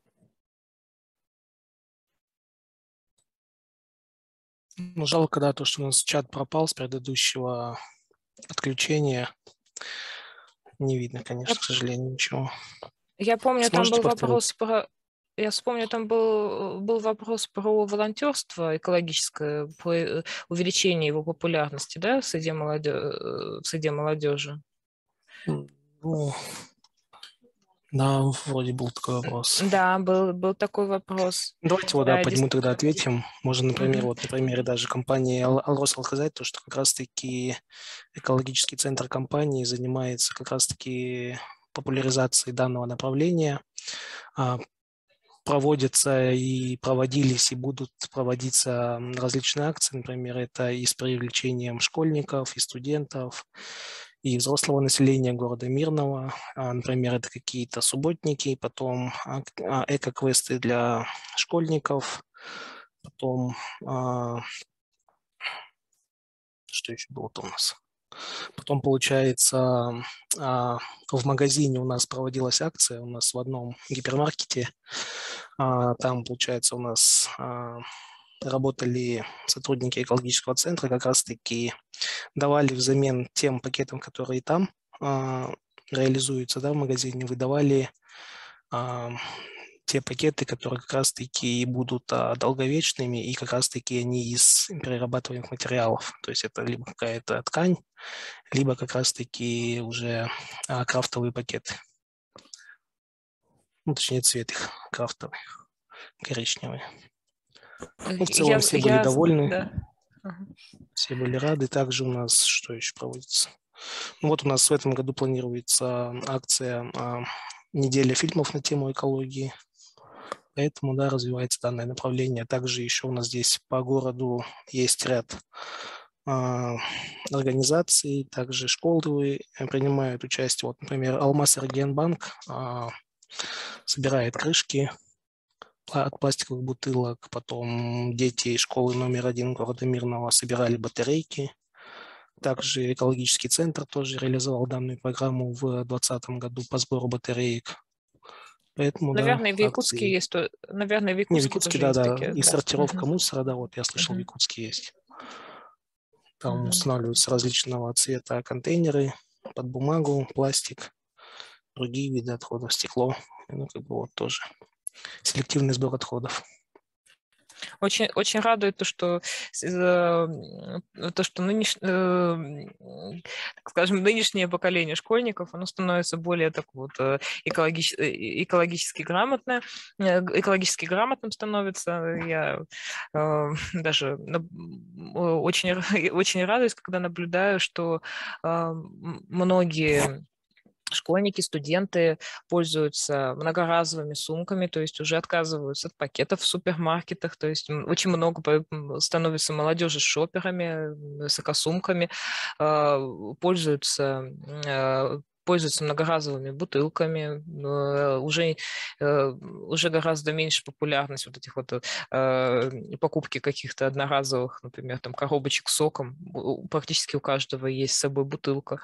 Ну, жалко, да, то, что у нас чат пропал с предыдущего отключения. Не видно, конечно, к сожалению, ничего.
Я помню, там
Сможете
был
повторить?
вопрос про... Я вспомню, там был вопрос про волонтерство экологическое, про увеличение его популярности, да, в среде молодежи.
Ну, да, вроде был такой вопрос.
Да, был такой вопрос.
Давайте его,
Да,
по нему тогда ответим. Можно, например, на примере даже компании Алрос сказать, то, что как раз-таки экологический центр компании занимается как раз-таки популяризацией данного направления. Проводятся и проводились, и будут проводиться различные акции. Например, это и с привлечением школьников, и студентов, и взрослого населения города Мирного. Например, это какие-то субботники, потом эко-квесты для школьников, потом что еще было-то у нас? Потом, получается, в магазине у нас проводилась акция, у нас в одном гипермаркете. Там, получается, у нас работали сотрудники экологического центра, как раз-таки давали взамен тем пакетам, которые там реализуются, да, в магазине, выдавали те пакеты, которые как раз-таки будут долговечными, и как раз-таки они из перерабатываемых материалов. То есть это либо какая-то ткань, либо как раз-таки уже крафтовые пакеты. Ну, точнее, цвет их крафтовый, коричневый. Ну, в целом все были довольны,
Да. Ага.
все были рады. Также у нас что еще проводится? Ну, вот у нас в этом году планируется акция «Неделя фильмов на тему экологии». Поэтому, да, развивается данное направление. Также еще у нас здесь по городу есть ряд организаций, также школы принимают участие. Вот, например, Алмаз-Регионбанк собирает крышки от пластиковых бутылок, потом дети из школы номер 1 города Мирного собирали батарейки. Также экологический центр тоже реализовал данную программу в 2020 году по сбору батареек. Поэтому,
Наверное,
да,
в Якутске
акции.
есть, наверное, в
Не, в
Якутске
Якутске,
тоже есть
да,
такие.
и
Да.
сортировка мусора, да, вот я слышал, в
Мгм.
Якутске есть. Там устанавливаются различного цвета контейнеры под бумагу, пластик, другие виды отходов, стекло. Ну, как бы вот тоже селективный сбор отходов.
Очень, очень радует то, что так скажем, нынешнее поколение школьников, оно становится более так вот экологически экологически грамотным становится. Я даже очень, очень радуюсь, когда наблюдаю, что многие школьники, студенты пользуются многоразовыми сумками, то есть уже отказываются от пакетов в супермаркетах, то есть очень много становится молодежи шоперами, с экосумками, пользуются многоразовыми бутылками, уже гораздо меньше популярность вот этих вот покупки каких-то одноразовых, например, там коробочек с соком. Практически у каждого есть с собой бутылка.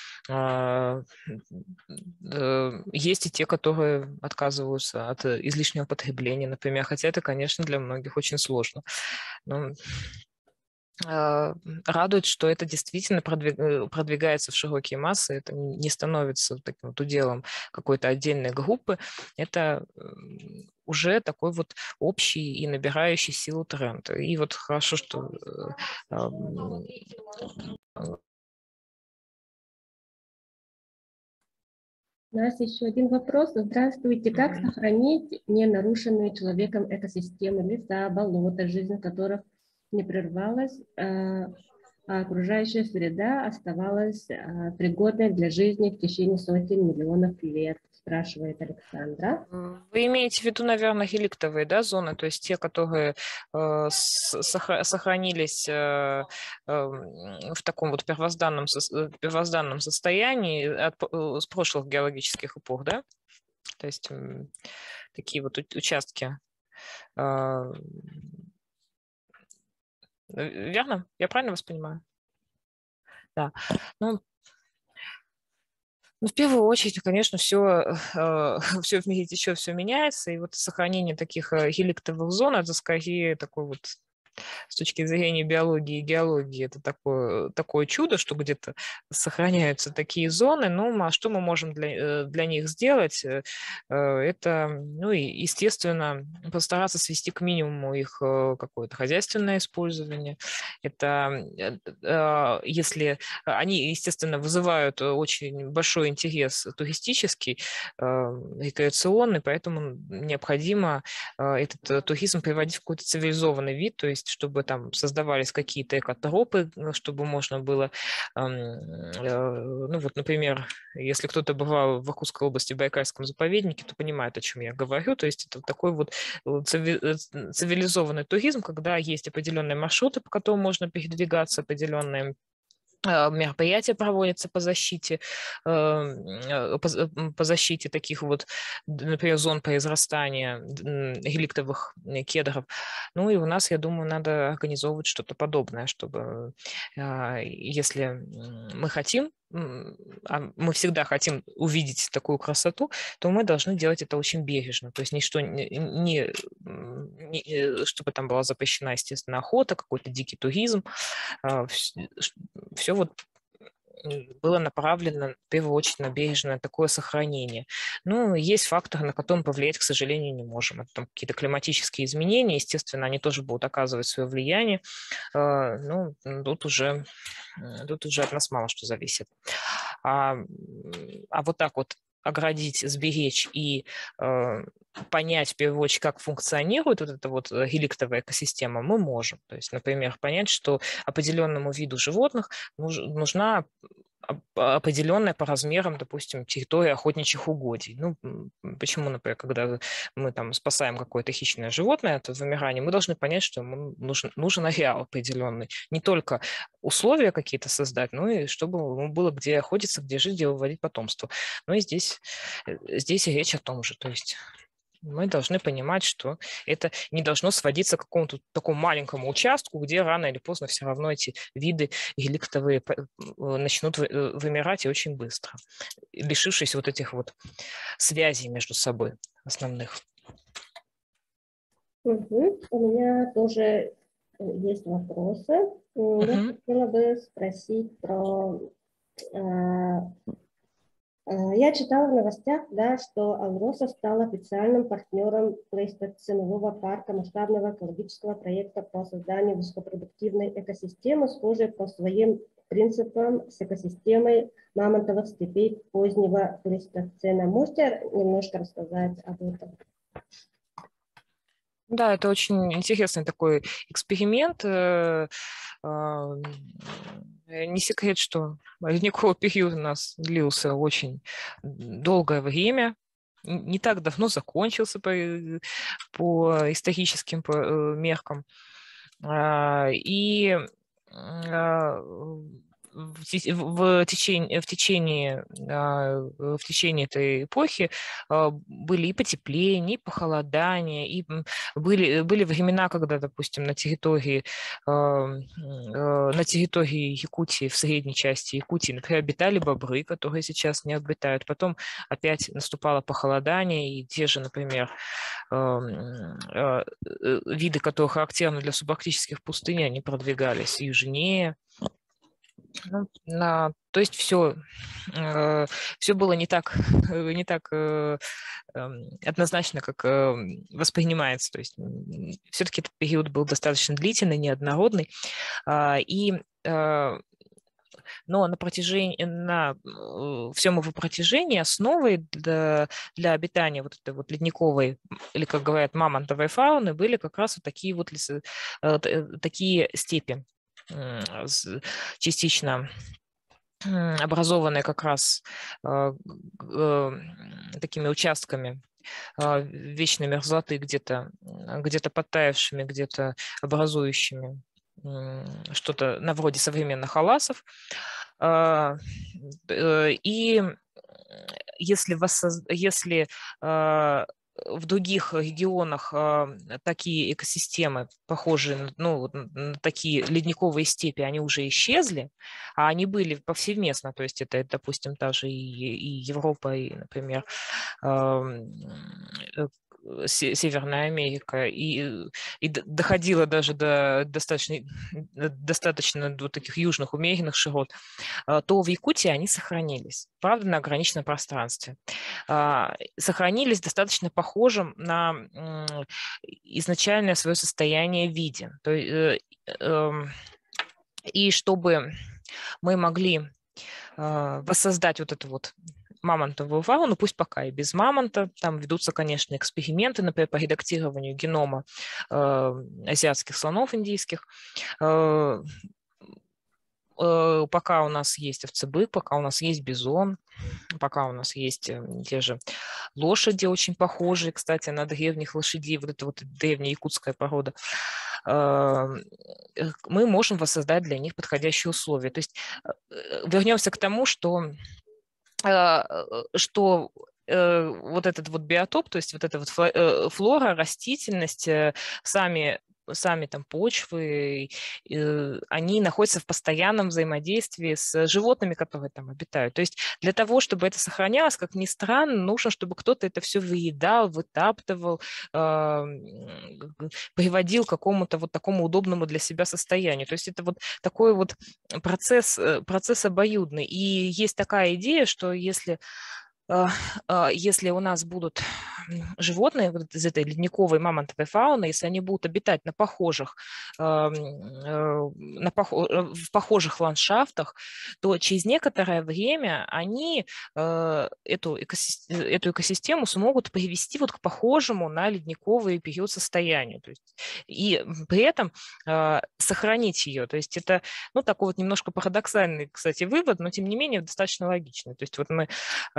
Есть и те, которые отказываются от излишнего потребления, например, хотя это, конечно, для многих очень сложно. Но радует, что это действительно продвигается в широкие массы, это не становится таким вот уделом какой-то отдельной группы, это уже такой вот общий и набирающий силу тренд. И вот хорошо, что
У нас еще один вопрос. Здравствуйте. Как сохранить ненарушенные человеком экосистемы леса, болота, жизнь которых не прервалась, а окружающая среда оставалась пригодной для жизни в течение сотен миллионов лет, спрашивает Александра.
Вы имеете в виду, наверное, реликтовые, да, зоны, то есть те, которые сохранились в таком вот первозданном состоянии с прошлых геологических эпох, да? То есть такие вот участки. Верно? Я правильно вас понимаю? Да. Ну, в первую очередь, конечно, все в мире течет, все меняется, и вот сохранение таких реликтовых зон, это скорее такой вот с точки зрения биологии и геологии, это такое чудо, что где-то сохраняются такие зоны. Ну, а что мы можем для них сделать? Это, ну, и, естественно, постараться свести к минимуму их какое-то хозяйственное использование. Это если они, естественно, вызывают очень большой интерес туристический, рекреационный, поэтому необходимо этот туризм приводить в какой-то цивилизованный вид, то есть чтобы там создавались какие-то экотропы, чтобы можно было, ну вот, например, если кто-то бывал в Иркутской области в Байкальском заповеднике, то понимает, о чем я говорю, то есть это такой вот цивилизованный туризм, когда есть определенные маршруты, по которым можно передвигаться, определенные мероприятия проводятся по защите таких вот, например, зон произрастания реликтовых кедров. Ну и у нас, я думаю, надо организовывать что-то подобное, чтобы, если мы хотим, а мы всегда хотим увидеть такую красоту, то мы должны делать это очень бережно. То есть ничто чтобы там была запрещена, естественно, охота, какой-то дикий туризм, все вот было направлено в первую очередь на бережное такое сохранение. Ну, есть факторы, на которые мы повлиять, к сожалению, не можем. Это там какие-то климатические изменения, естественно, они тоже будут оказывать свое влияние. Ну, тут уже от нас мало что зависит. А вот так вот оградить, сберечь и понять, в первую очередь, как функционирует вот эта вот реликтовая экосистема, мы можем. То есть, например, понять, что определенному виду животных нужна определенная по размерам, допустим, территория охотничьих угодий. Ну, почему, например, когда мы там спасаем какое-то хищное животное от вымирания, мы должны понять, что ему нужен ареал определенный. Не только условия какие-то создать, но и чтобы ему было где охотиться, где жить, где выводить потомство. Ну и здесь речь о том же. То есть мы должны понимать, что это не должно сводиться к какому-то такому маленькому участку, где рано или поздно все равно эти виды реликтовые начнут вымирать и очень быстро, лишившись вот этих вот связей между собой основных.
Угу. У меня тоже есть вопросы. Я хотела бы спросить про... Я читала в новостях, да, что Алроса стал официальным партнером плейстоценового парка масштабного экологического проекта по созданию высокопродуктивной экосистемы, схожей по своим принципам с экосистемой мамонтовых степей позднего плейстоцена. Можете немножко рассказать об этом?
Да, это очень интересный такой эксперимент. Не секрет, что ледниковый период у нас длился очень долгое время. Не так давно закончился по историческим меркам. И в течение этой эпохи были и потепления, и похолодания, и были времена, когда, допустим, на территории Якутии, в средней части Якутии, например, обитали бобры, которые сейчас не обитают. Потом опять наступало похолодание, и те же, например, виды, которые характерны для субарктических пустынь, они продвигались южнее. Ну, то есть все было не так однозначно, как воспринимается. То есть все-таки этот период был достаточно длительный, неоднородный. Но на всем его протяжении основой для обитания вот этой вот ледниковой, или, как говорят, мамонтовой фауны были как раз вот такие вот такие степи, частично образованные как раз такими участками вечной мерзлоты, где-то подтаявшими, где-то образующими что-то на вроде современных халасов. И если в других регионах такие экосистемы, похожие на такие ледниковые степи, они уже исчезли, а они были повсеместно, то есть это, допустим, та же и Европа, и, например, Северная Америка, и доходила даже до достаточно до таких южных умеренных широт, то в Якутии они сохранились, правда, на ограниченном пространстве. Сохранились достаточно похожим на изначальное свое состояние в виде. И чтобы мы могли воссоздать вот эту вот мамонтовую фауну, пусть пока и без мамонта, там ведутся, конечно, эксперименты, например, по редактированию генома азиатских слонов индийских. Пока у нас есть овцебык, пока у нас есть бизон, пока у нас есть те же лошади, очень похожие, кстати, на древних лошадей, вот эта вот древняя якутская порода, мы можем воссоздать для них подходящие условия. То есть вернемся к тому, что вот этот вот биотоп, то есть вот эта вот флора, растительность, сами сами там почвы, они находятся в постоянном взаимодействии с животными, которые там обитают. То есть для того, чтобы это сохранялось, как ни странно, нужно, чтобы кто-то это все выедал, вытаптывал, приводил к какому-то вот такому удобному для себя состоянию. То есть это вот такой вот процесс обоюдный. И есть такая идея, что если у нас будут животные вот из этой ледниковой мамонтовой фауны, если они будут обитать на похожих, в похожих ландшафтах, то через некоторое время они эту экосистему смогут привести вот к похожему на ледниковый период состоянию. То есть, и при этом сохранить ее. То есть это, ну, такой вот немножко парадоксальный, кстати, вывод, но тем не менее достаточно логичный. То есть вот мы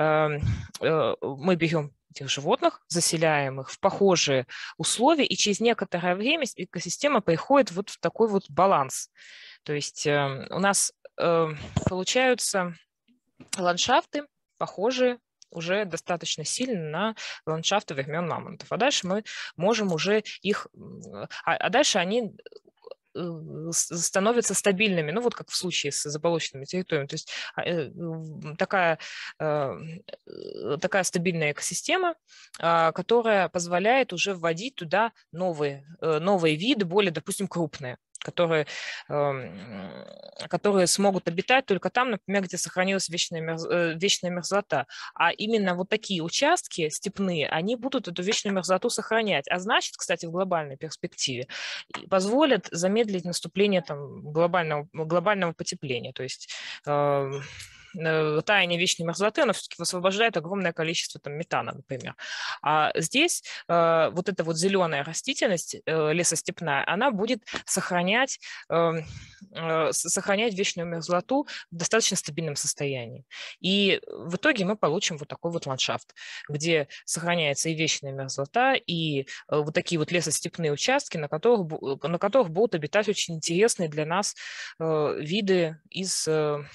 берем этих животных, заселяем их в похожие условия, и через некоторое время экосистема приходит вот в такой вот баланс. То есть у нас получаются ландшафты похожие уже достаточно сильно на ландшафты времен мамонтов. А дальше мы можем уже их... А дальше они становятся стабильными, ну вот как в случае с заболоченными территориями. То есть такая стабильная экосистема, которая позволяет уже вводить туда новые виды, более, допустим, крупные, которые смогут обитать только там, например, где сохранилась вечная мерзлота. А именно вот такие участки степные, они будут эту вечную мерзлоту сохранять. А значит, кстати, в глобальной перспективе позволят замедлить наступление там, глобального потепления. То есть таяние вечной мерзлоты, оно все-таки высвобождает огромное количество там, метана, например. А здесь вот эта вот зеленая растительность лесостепная, она будет сохранять вечную мерзлоту в достаточно стабильном состоянии. И в итоге мы получим вот такой вот ландшафт, где сохраняется и вечная мерзлота, и вот такие вот лесостепные участки, на которых будут обитать очень интересные для нас виды из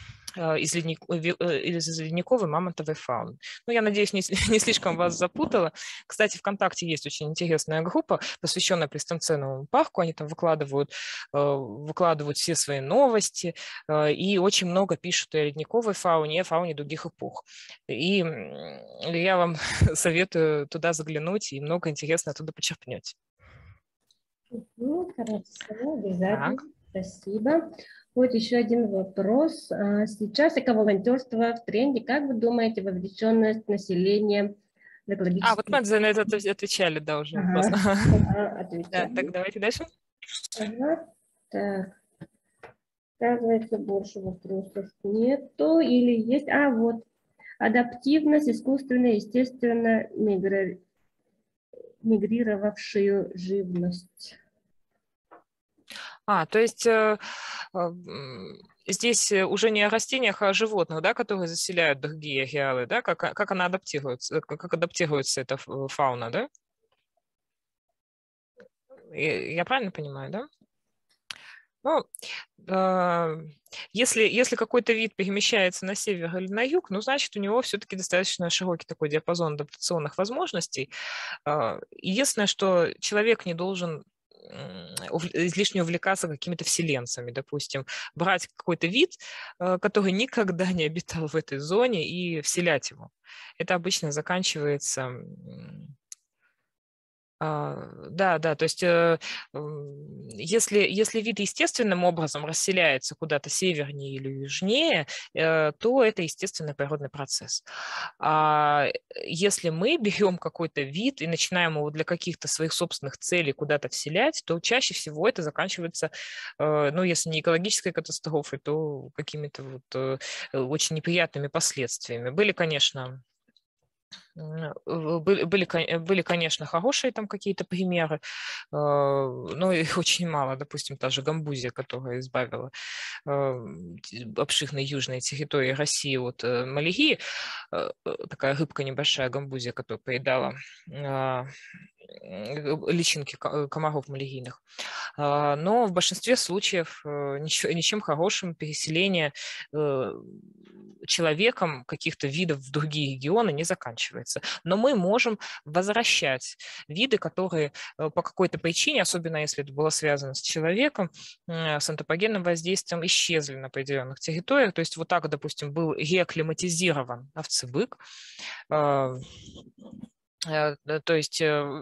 ледниковой мамонтовой фауны. Ну, я надеюсь, не слишком вас запутала. Кстати, ВКонтакте есть очень интересная группа, посвященная Престанционному парку. Они там выкладывают все свои новости и очень много пишут о ледниковой фауне, и о фауне других эпох. И я вам советую туда заглянуть и много интересного оттуда почерпнете.
Хорошо, обязательно. Так. Спасибо. Вот еще один вопрос. Сейчас эко-волонтерство в тренде. Как вы думаете, вовлеченность населения в экологические...
Вот мы на это отвечали, да, уже.
Отвечали.
Да, так давайте дальше.
Так. Оказывается, больше вопросов нету. Или есть... Вот. Адаптивность, искусственная, естественно, мигрировавшую живность.
То есть здесь уже не о растениях, а о животных, да, которые заселяют другие ареалы, да, как она адаптируется, как адаптируется эта фауна, да? Я правильно понимаю, да? Ну, если какой-то вид перемещается на север или на юг, ну, значит, у него все-таки достаточно широкий такой диапазон адаптационных возможностей. Единственное, что человек не должен излишне увлекаться какими-то вселенцами, допустим, брать какой-то вид, который никогда не обитал в этой зоне, и вселять его. Это обычно заканчивается... Да, то есть если вид естественным образом расселяется куда-то севернее или южнее, то это естественный природный процесс. А если мы берем какой-то вид и начинаем его для каких-то своих собственных целей куда-то вселять, то чаще всего это заканчивается, ну, если не экологической катастрофой, то какими-то вот очень неприятными последствиями. Были, конечно, хорошие там какие-то примеры, но их очень мало. Допустим, та же Гамбузия, которая избавила обширные южные территории России от малярии, такая рыбка небольшая Гамбузия, которая поедала личинки комаров малярийных. Но в большинстве случаев ничем хорошим переселение человеком каких-то видов в другие регионы не заканчивается. Но мы можем возвращать виды, которые по какой-то причине, особенно если это было связано с человеком, с антропогенным воздействием, исчезли на определенных территориях. То есть вот так, допустим, был реакклиматизирован овцебык, то есть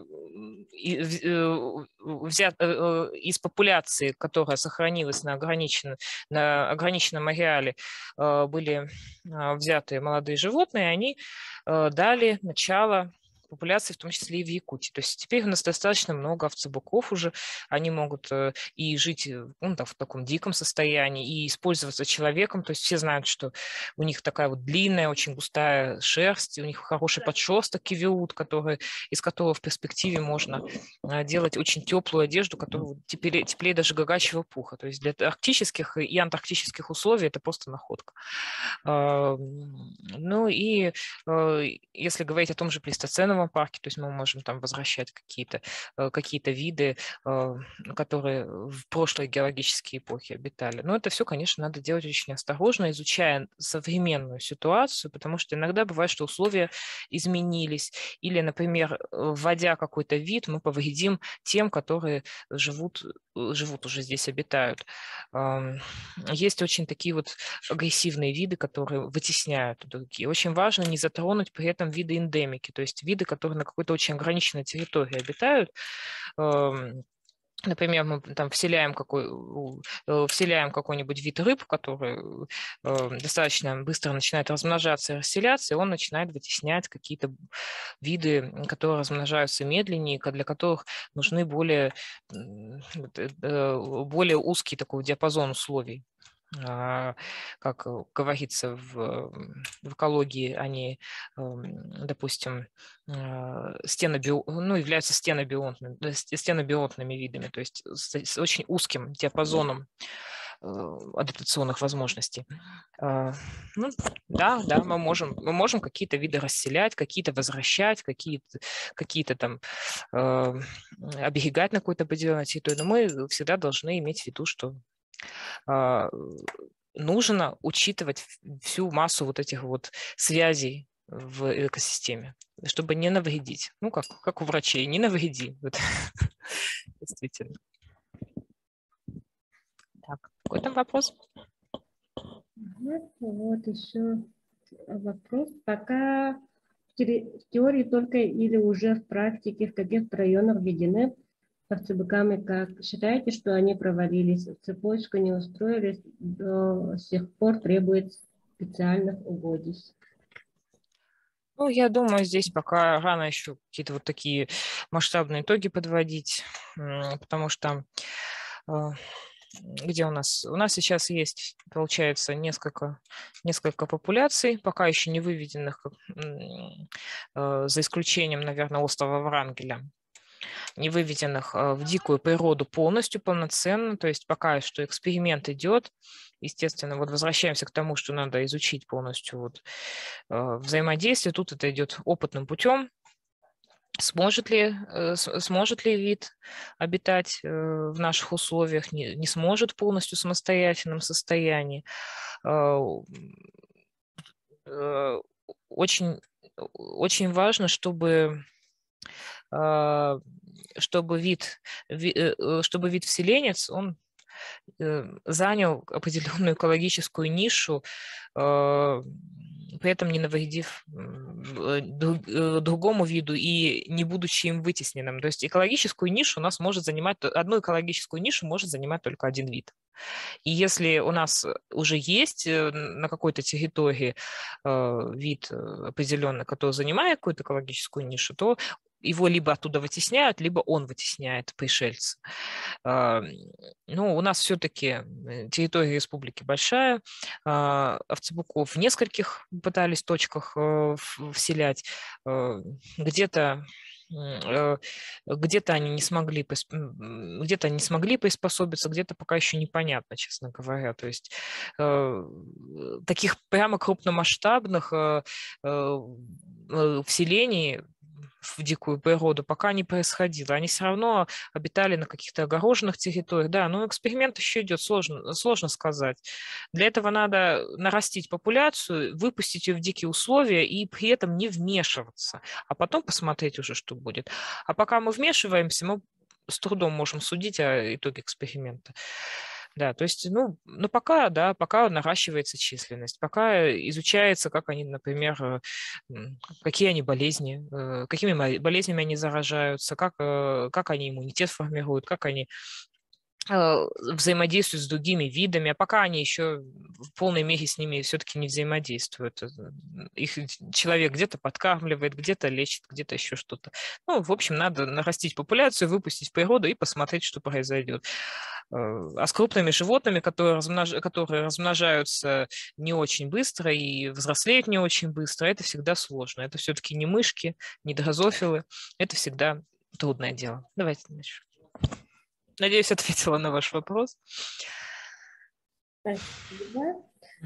взят из популяции, которая сохранилась на ограниченном ареале, были взяты молодые животные, они дали начало популяции, в том числе и в Якутии. То есть теперь у нас достаточно много овцебыков уже, они могут и жить в таком диком состоянии, и использоваться человеком. То есть все знают, что у них такая вот длинная, очень густая шерсть, у них хороший подшерсток кивиут, из которого в перспективе можно делать очень теплую одежду, которая теплее даже гагачьего пуха. То есть для арктических и антарктических условий это просто находка. Ну и если говорить о том же плейстоценовом парке, то есть мы можем там возвращать какие-то виды, которые в прошлой геологические эпохи обитали. Но это все, конечно, надо делать очень осторожно, изучая современную ситуацию, потому что иногда бывает, что условия изменились, или, например, вводя какой-то вид, мы повредим тем, которые живут уже здесь, обитают. Есть очень такие вот агрессивные виды, которые вытесняют другие. Очень важно не затронуть при этом виды эндемики, то есть виды, которые на какой-то очень ограниченной территории обитают. Например, мы там вселяем какой-нибудь вид рыб, который достаточно быстро начинает размножаться и расселяться, и он начинает вытеснять какие-то виды, которые размножаются медленнее, для которых нужны более узкий такой диапазон условий. Как говорится в экологии, они, допустим, являются стенобионтными видами, то есть с очень узким диапазоном адаптационных возможностей. Да, мы можем какие-то виды расселять, какие-то возвращать, какие-то там оберегать на какой-то определенной территории, но мы всегда должны иметь в виду, что нужно учитывать всю массу вот этих вот связей в экосистеме, чтобы не навредить. Ну, как у врачей, не навреди. Вот. Действительно. Так, какой там вопрос?
Вот еще вопрос. Пока в теории только или уже в практике в каких-то районах введены овцебыками, как считаете, что они провалились, цепочку не устроились, до сих пор требует специальных угодий?
Ну, я думаю, здесь пока рано еще какие-то вот такие масштабные итоги подводить, потому что где у нас? У нас сейчас есть, получается, несколько популяций, пока еще не выведенных, за исключением, наверное, острова Врангеля, не выведенных в дикую природу полностью, полноценно, то есть пока что эксперимент идет. Естественно, вот возвращаемся к тому, что надо изучить полностью вот взаимодействие. Тут это идет опытным путем. Сможет ли вид обитать в наших условиях, не сможет в полностью самостоятельном состоянии. Очень важно, чтобы вид-вселенец, он занял определенную экологическую нишу, при этом не навредив другому виду и не будучи им вытесненным. То есть экологическую нишу одну экологическую нишу может занимать только один вид. И если у нас уже есть на какой-то территории вид определенный, который занимает какую-то экологическую нишу, то его либо оттуда вытесняют, либо он вытесняет пришельца. Ну, у нас все-таки территория республики большая, овцебыков в нескольких пытались точках вселять, где-то они не смогли приспособиться, где-то пока еще непонятно, честно говоря. То есть таких прямо крупномасштабных вселений в дикую природу, пока не происходило. Они все равно обитали на каких-то огороженных территориях. Да, но эксперимент еще идет, сложно сказать. Для этого надо нарастить популяцию, выпустить ее в дикие условия и при этом не вмешиваться, а потом посмотреть уже, что будет. А пока мы вмешиваемся, мы с трудом можем судить о итоге эксперимента. Да, то есть, ну пока, да, пока наращивается численность, пока изучается, как они, например, какие они болезни, какими болезнями они заражаются, как они иммунитет формируют, как они взаимодействуют с другими видами, а пока они еще в полной мере с ними все-таки не взаимодействуют. Их человек где-то подкармливает, где-то лечит, где-то еще что-то. Ну, в общем, надо нарастить популяцию, выпустить в природу и посмотреть, что произойдет. А с крупными животными, которые размножаются не очень быстро и взрослеют не очень быстро, это всегда сложно. Это все-таки не мышки, не дрозофилы. Это всегда трудное дело. Давайте дальше. Надеюсь, ответила на ваш вопрос.
Спасибо.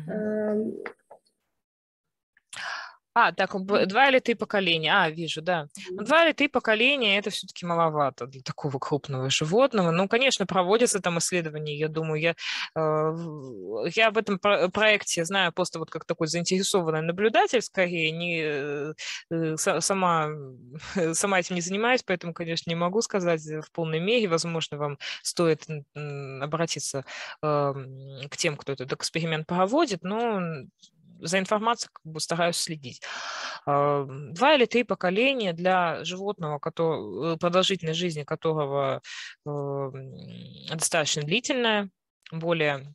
Так, 2 или 3 поколения. Вижу, да. 2 или 3 поколения – это все-таки маловато для такого крупного животного. Ну, конечно, проводятся там исследования, я думаю. Я об этом проекте знаю просто вот как такой заинтересованный наблюдатель, скорее, сама этим не занимаюсь, поэтому, конечно, не могу сказать в полной мере. Возможно, вам стоит обратиться к тем, кто этот эксперимент проводит, но за информацией стараюсь следить. 2 или 3 поколения для животного, продолжительность жизни которого достаточно длительная, более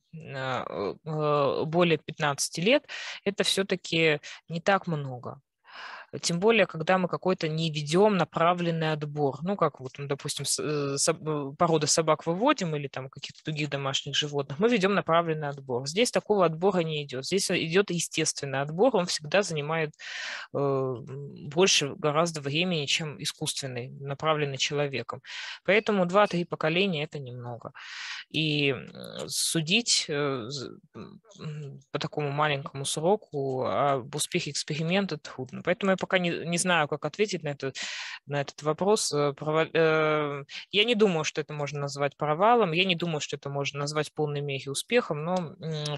15 лет, это все-таки не так много. Тем более, когда мы какой-то не ведем направленный отбор. Ну, как вот, допустим, породы собак выводим или там каких-то других домашних животных, мы ведем направленный отбор. Здесь такого отбора не идет. Здесь идет естественный отбор, он всегда занимает больше гораздо времени, чем искусственный, направленный человеком. Поэтому 2-3 поколения – это немного. И судить по такому маленькому сроку об успехе эксперимента трудно. Поэтому я пока не знаю, как ответить на этот вопрос. Я не думаю, что это можно назвать провалом, я не думаю, что это можно назвать в полной мере успехом, но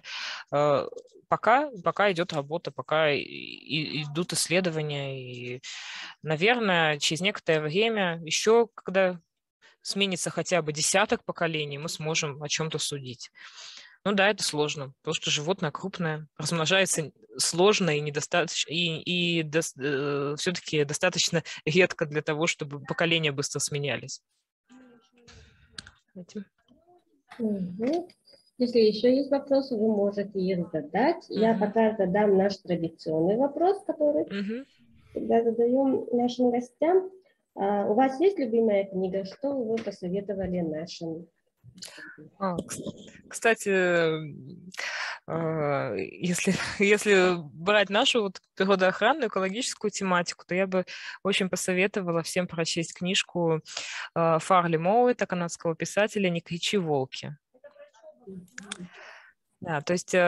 пока идет работа, пока идут исследования, и, наверное, через некоторое время, еще когда сменится хотя бы десяток поколений, мы сможем о чем-то судить. Ну да, это сложно, потому что животное крупное, размножается сложно и недостаточно, и все-таки достаточно редко для того, чтобы поколения быстро сменялись.
Если еще есть вопросы, вы можете их задать. Я пока задам наш традиционный вопрос, который всегда задаем нашим гостям. У вас есть любимая книга? Что вы посоветовали нашим?
Кстати, если брать нашу вот природоохранную, экологическую тематику, то я бы очень посоветовала всем прочесть книжку Фарли Моуэта, канадского писателя «Не кричи, волки». Да, то есть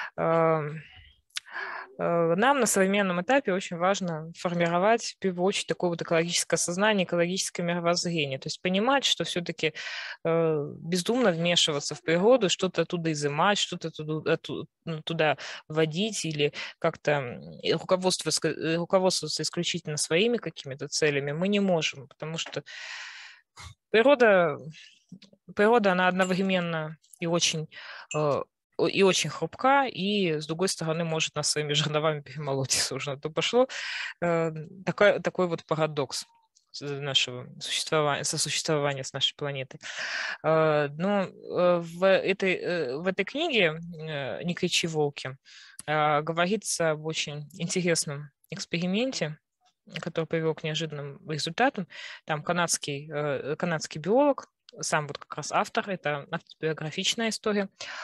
нам на современном этапе очень важно формировать, в первую очередь, такое вот экологическое сознание, экологическое мировоззрение. То есть понимать, что все-таки бездумно вмешиваться в природу, что-то оттуда изымать, что-то туда вводить или как-то руководствоваться исключительно своими какими-то целями мы не можем, потому что природа, она одновременно и очень хрупка, и, с другой стороны, может нас своими жерновами перемолоть, если уж на то пошло. Такой вот парадокс нашего сосуществования с нашей планетой. Но в этой книге «Не кричи, волки» говорится об очень интересном эксперименте, который привел к неожиданным результатам. Там канадский биолог, сам вот как раз автор, это автобиографичная история,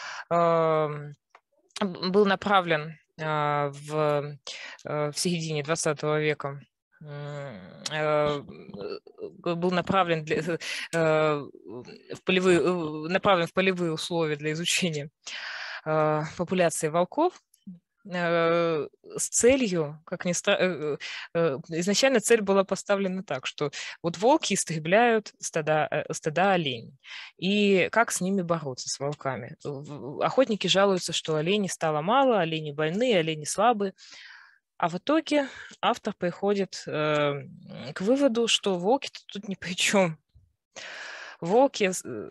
был направлен в середине 20 века, был направлен в полевые условия для изучения популяции волков. с целью, изначально цель была поставлена так, что вот волки истребляют стада оленей. И как с ними бороться, с волками? Охотники жалуются, что оленей стало мало, олени больны, олени слабые. А в итоге автор приходит к выводу, что волки тут ни при чем. Волки,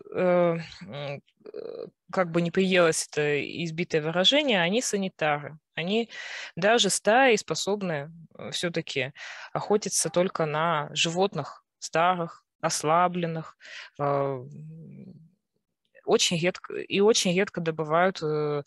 как бы не приелось это избитое выражение, они санитары. Они даже стаи способны все-таки охотиться только на животных старых, ослабленных, очень редко добывают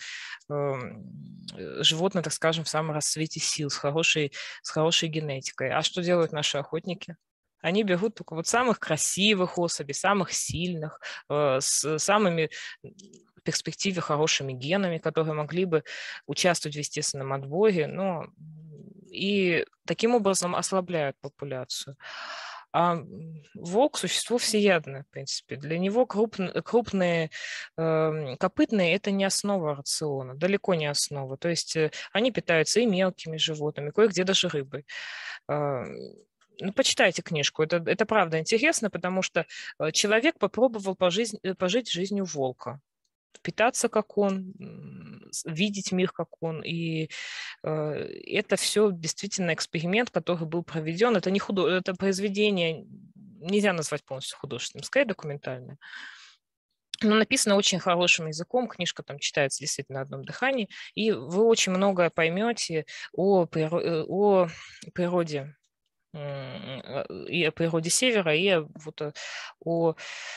животных, так скажем, в самом расцвете сил, с хорошей генетикой. А что делают наши охотники? Они берут только вот самых красивых особей, самых сильных, с самыми в перспективе хорошими генами, которые могли бы участвовать в естественном отборе, и таким образом ослабляют популяцию. А волк – существо всеядное, в принципе. Для него крупные копытные – это не основа рациона, далеко не основа. То есть они питаются и мелкими животными, кое-где даже рыбой. Ну, почитайте книжку, это правда интересно, потому что человек попробовал пожить жизнью волка, питаться как он, видеть мир как он, и это все действительно эксперимент, который был проведен. Это не это произведение нельзя назвать полностью художественным, скорее документальное. Но написано очень хорошим языком, книжка там читается действительно на одном дыхании, и вы очень многое поймете о природе и о природе Севера, и вот о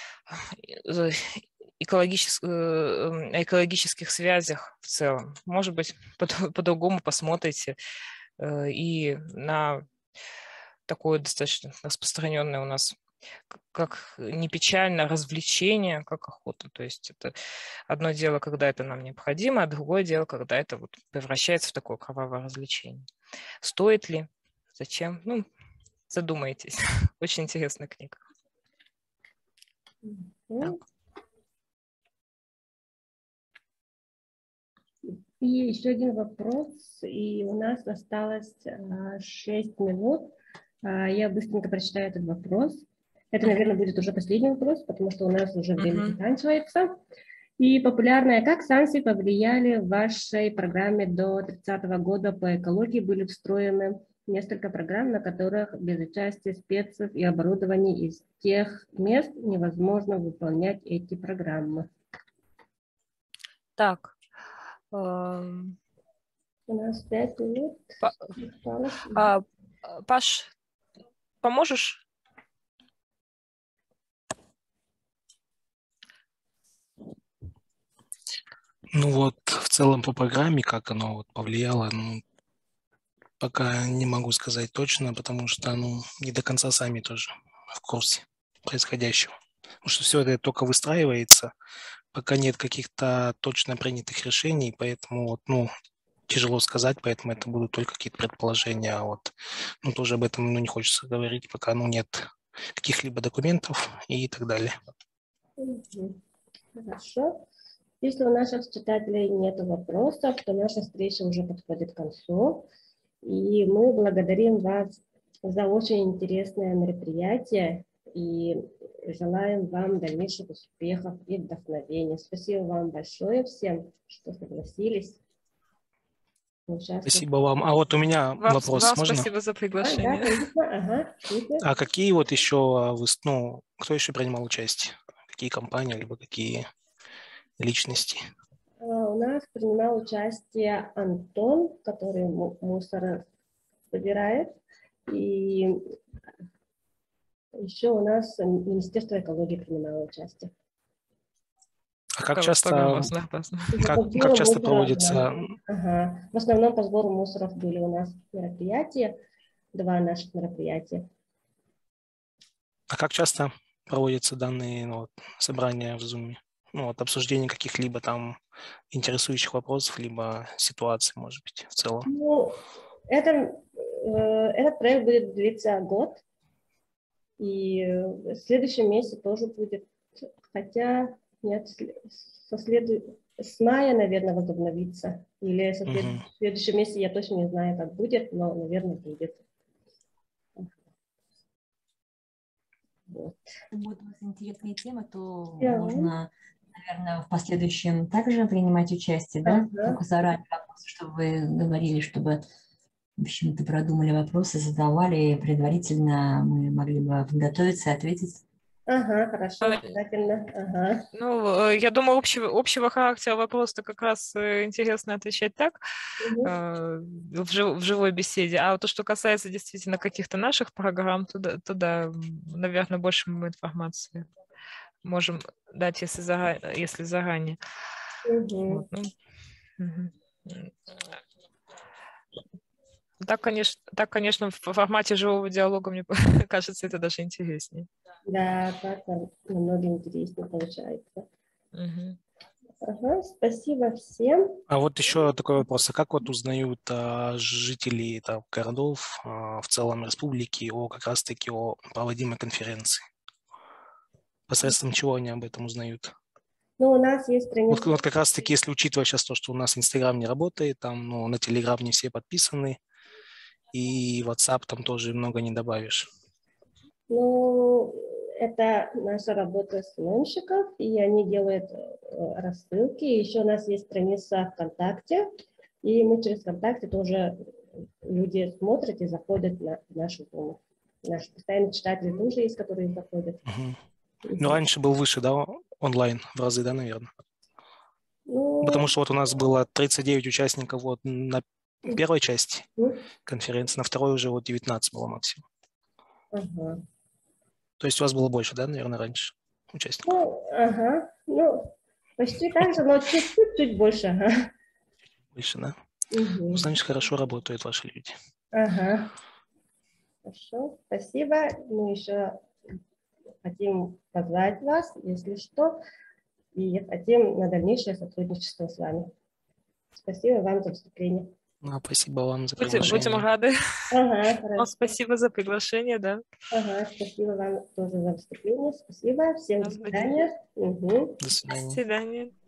экологических связях в целом. Может быть, по-другому посмотрите и на такое достаточно распространенное у нас, как не печально, развлечение, как охота. То есть это одно дело, когда это нам необходимо, а другое дело, когда это вот превращается в такое кровавое развлечение. Стоит ли? Зачем? Ну, задумайтесь. Очень интересная книга. Так.
И еще один вопрос, и у нас осталось 6 минут. Я быстренько прочитаю этот вопрос. Это, наверное, будет уже последний вопрос, потому что у нас уже время заканчивается. И популярное, как санкции повлияли в вашей программе до 30-го года по экологии? Были встроены несколько программ, на которых без участия спецов и оборудования из тех мест невозможно выполнять эти программы.
Так.
У нас 5 минут.
Паш, поможешь?
Ну вот, в целом по программе, как оно вот повлияло, пока не могу сказать точно, потому что, не до конца сами тоже в курсе происходящего. Потому что все это только выстраивается, пока нет каких-то точно принятых решений, поэтому тяжело сказать, поэтому это будут только какие-то предположения, тоже об этом, не хочется говорить, пока, нет каких-либо документов и так далее.
Хорошо. Если у наших читателей нет вопросов, то наша встреча уже подходит к концу. И мы благодарим вас за очень интересное мероприятие и желаем вам дальнейших успехов и вдохновения. Спасибо вам большое всем, что согласились.
Спасибо вам. А вот у меня вопрос,
вам
можно?
Спасибо за приглашение.
Да, конечно. Ага.
А какие еще, кто еще принимал участие? Какие компании, либо какие личности?
У нас принимал участие Антон, который мусор собирает, и еще у нас Министерство экологии принимало участие.
А как часто проводится?
Ага. В основном по сбору мусоров были у нас мероприятия, 2 наших мероприятия.
А как часто проводятся данные собрания в Zoom? Обсуждение каких-либо там интересующих вопросов, либо ситуаций, может быть, в целом?
Этот проект будет длиться год, и в следующем месяце тоже будет, хотя нет, с мая, наверное, возобновится. Или
Мгм.
в следующем месяце я точно не знаю, как будет, но, наверное, будет. Вот.
Будет у вас интересная тема, то
Да.
можно, наверное, в последующем также принимать участие, да?
Ага.
Только заранее вопросы, чтобы вы говорили, чтобы, в общем-то, продумали вопросы, задавали, и предварительно мы могли бы подготовиться и ответить.
Ага, хорошо, обязательно. Ага.
Ну, я думаю, общего характера вопрос-то как раз интересно отвечать так,
Мгм.
в живой беседе. А вот то, что касается действительно каких-то наших программ, то да, наверное, больше мы информации можем дать, если заранее.
Мгм.
Вот, ну, мгм. Так, конечно, в формате живого диалога, мне кажется, это даже интереснее.
Да, так намного интереснее получается.
Мгм.
Ага, спасибо всем.
А вот еще такой вопрос. А как вот узнают жители там, городов в целом республики как раз-таки о проводимой конференции? Посредством чего они об этом узнают?
Ну, у нас есть страница.
Вот как раз-таки, если учитывая сейчас то, что у нас Инстаграм не работает, там, ну, на Телеграм не все подписаны, и WhatsApp там тоже много не добавишь.
Ну, это наша работа СММщиков, и они делают рассылки. Еще у нас есть страница ВКонтакте, и мы через ВКонтакте тоже люди смотрят и заходят на нашу тему. Наши постоянные читатели тоже есть, которые заходят.
Мгм. Ну, раньше был выше, да, онлайн в разы, да, наверное?
Ну,
Потому что вот у нас было 39 участников вот на первой части конференции, на второй уже вот 19 было максимум.
ага.
То есть у вас было больше, да, наверное, раньше участников?
Ну, ага. Ну, почти так же, но чуть-чуть больше. Ага.
Больше, да? Ну,
Мгм.
значит, хорошо работают ваши люди.
Ага. Хорошо, спасибо. Мы еще хотим позвать вас, если что, и хотим на дальнейшее сотрудничество с вами. Спасибо вам за вступление.
Ну, спасибо вам за
Будем
приглашение.
рады.
Ага,
Вам
хорошо.
спасибо за приглашение, да.
Ага, спасибо вам тоже за вступление. Спасибо. Всем до
Господин.
свидания. Угу.
До
До
свидания.
свидания.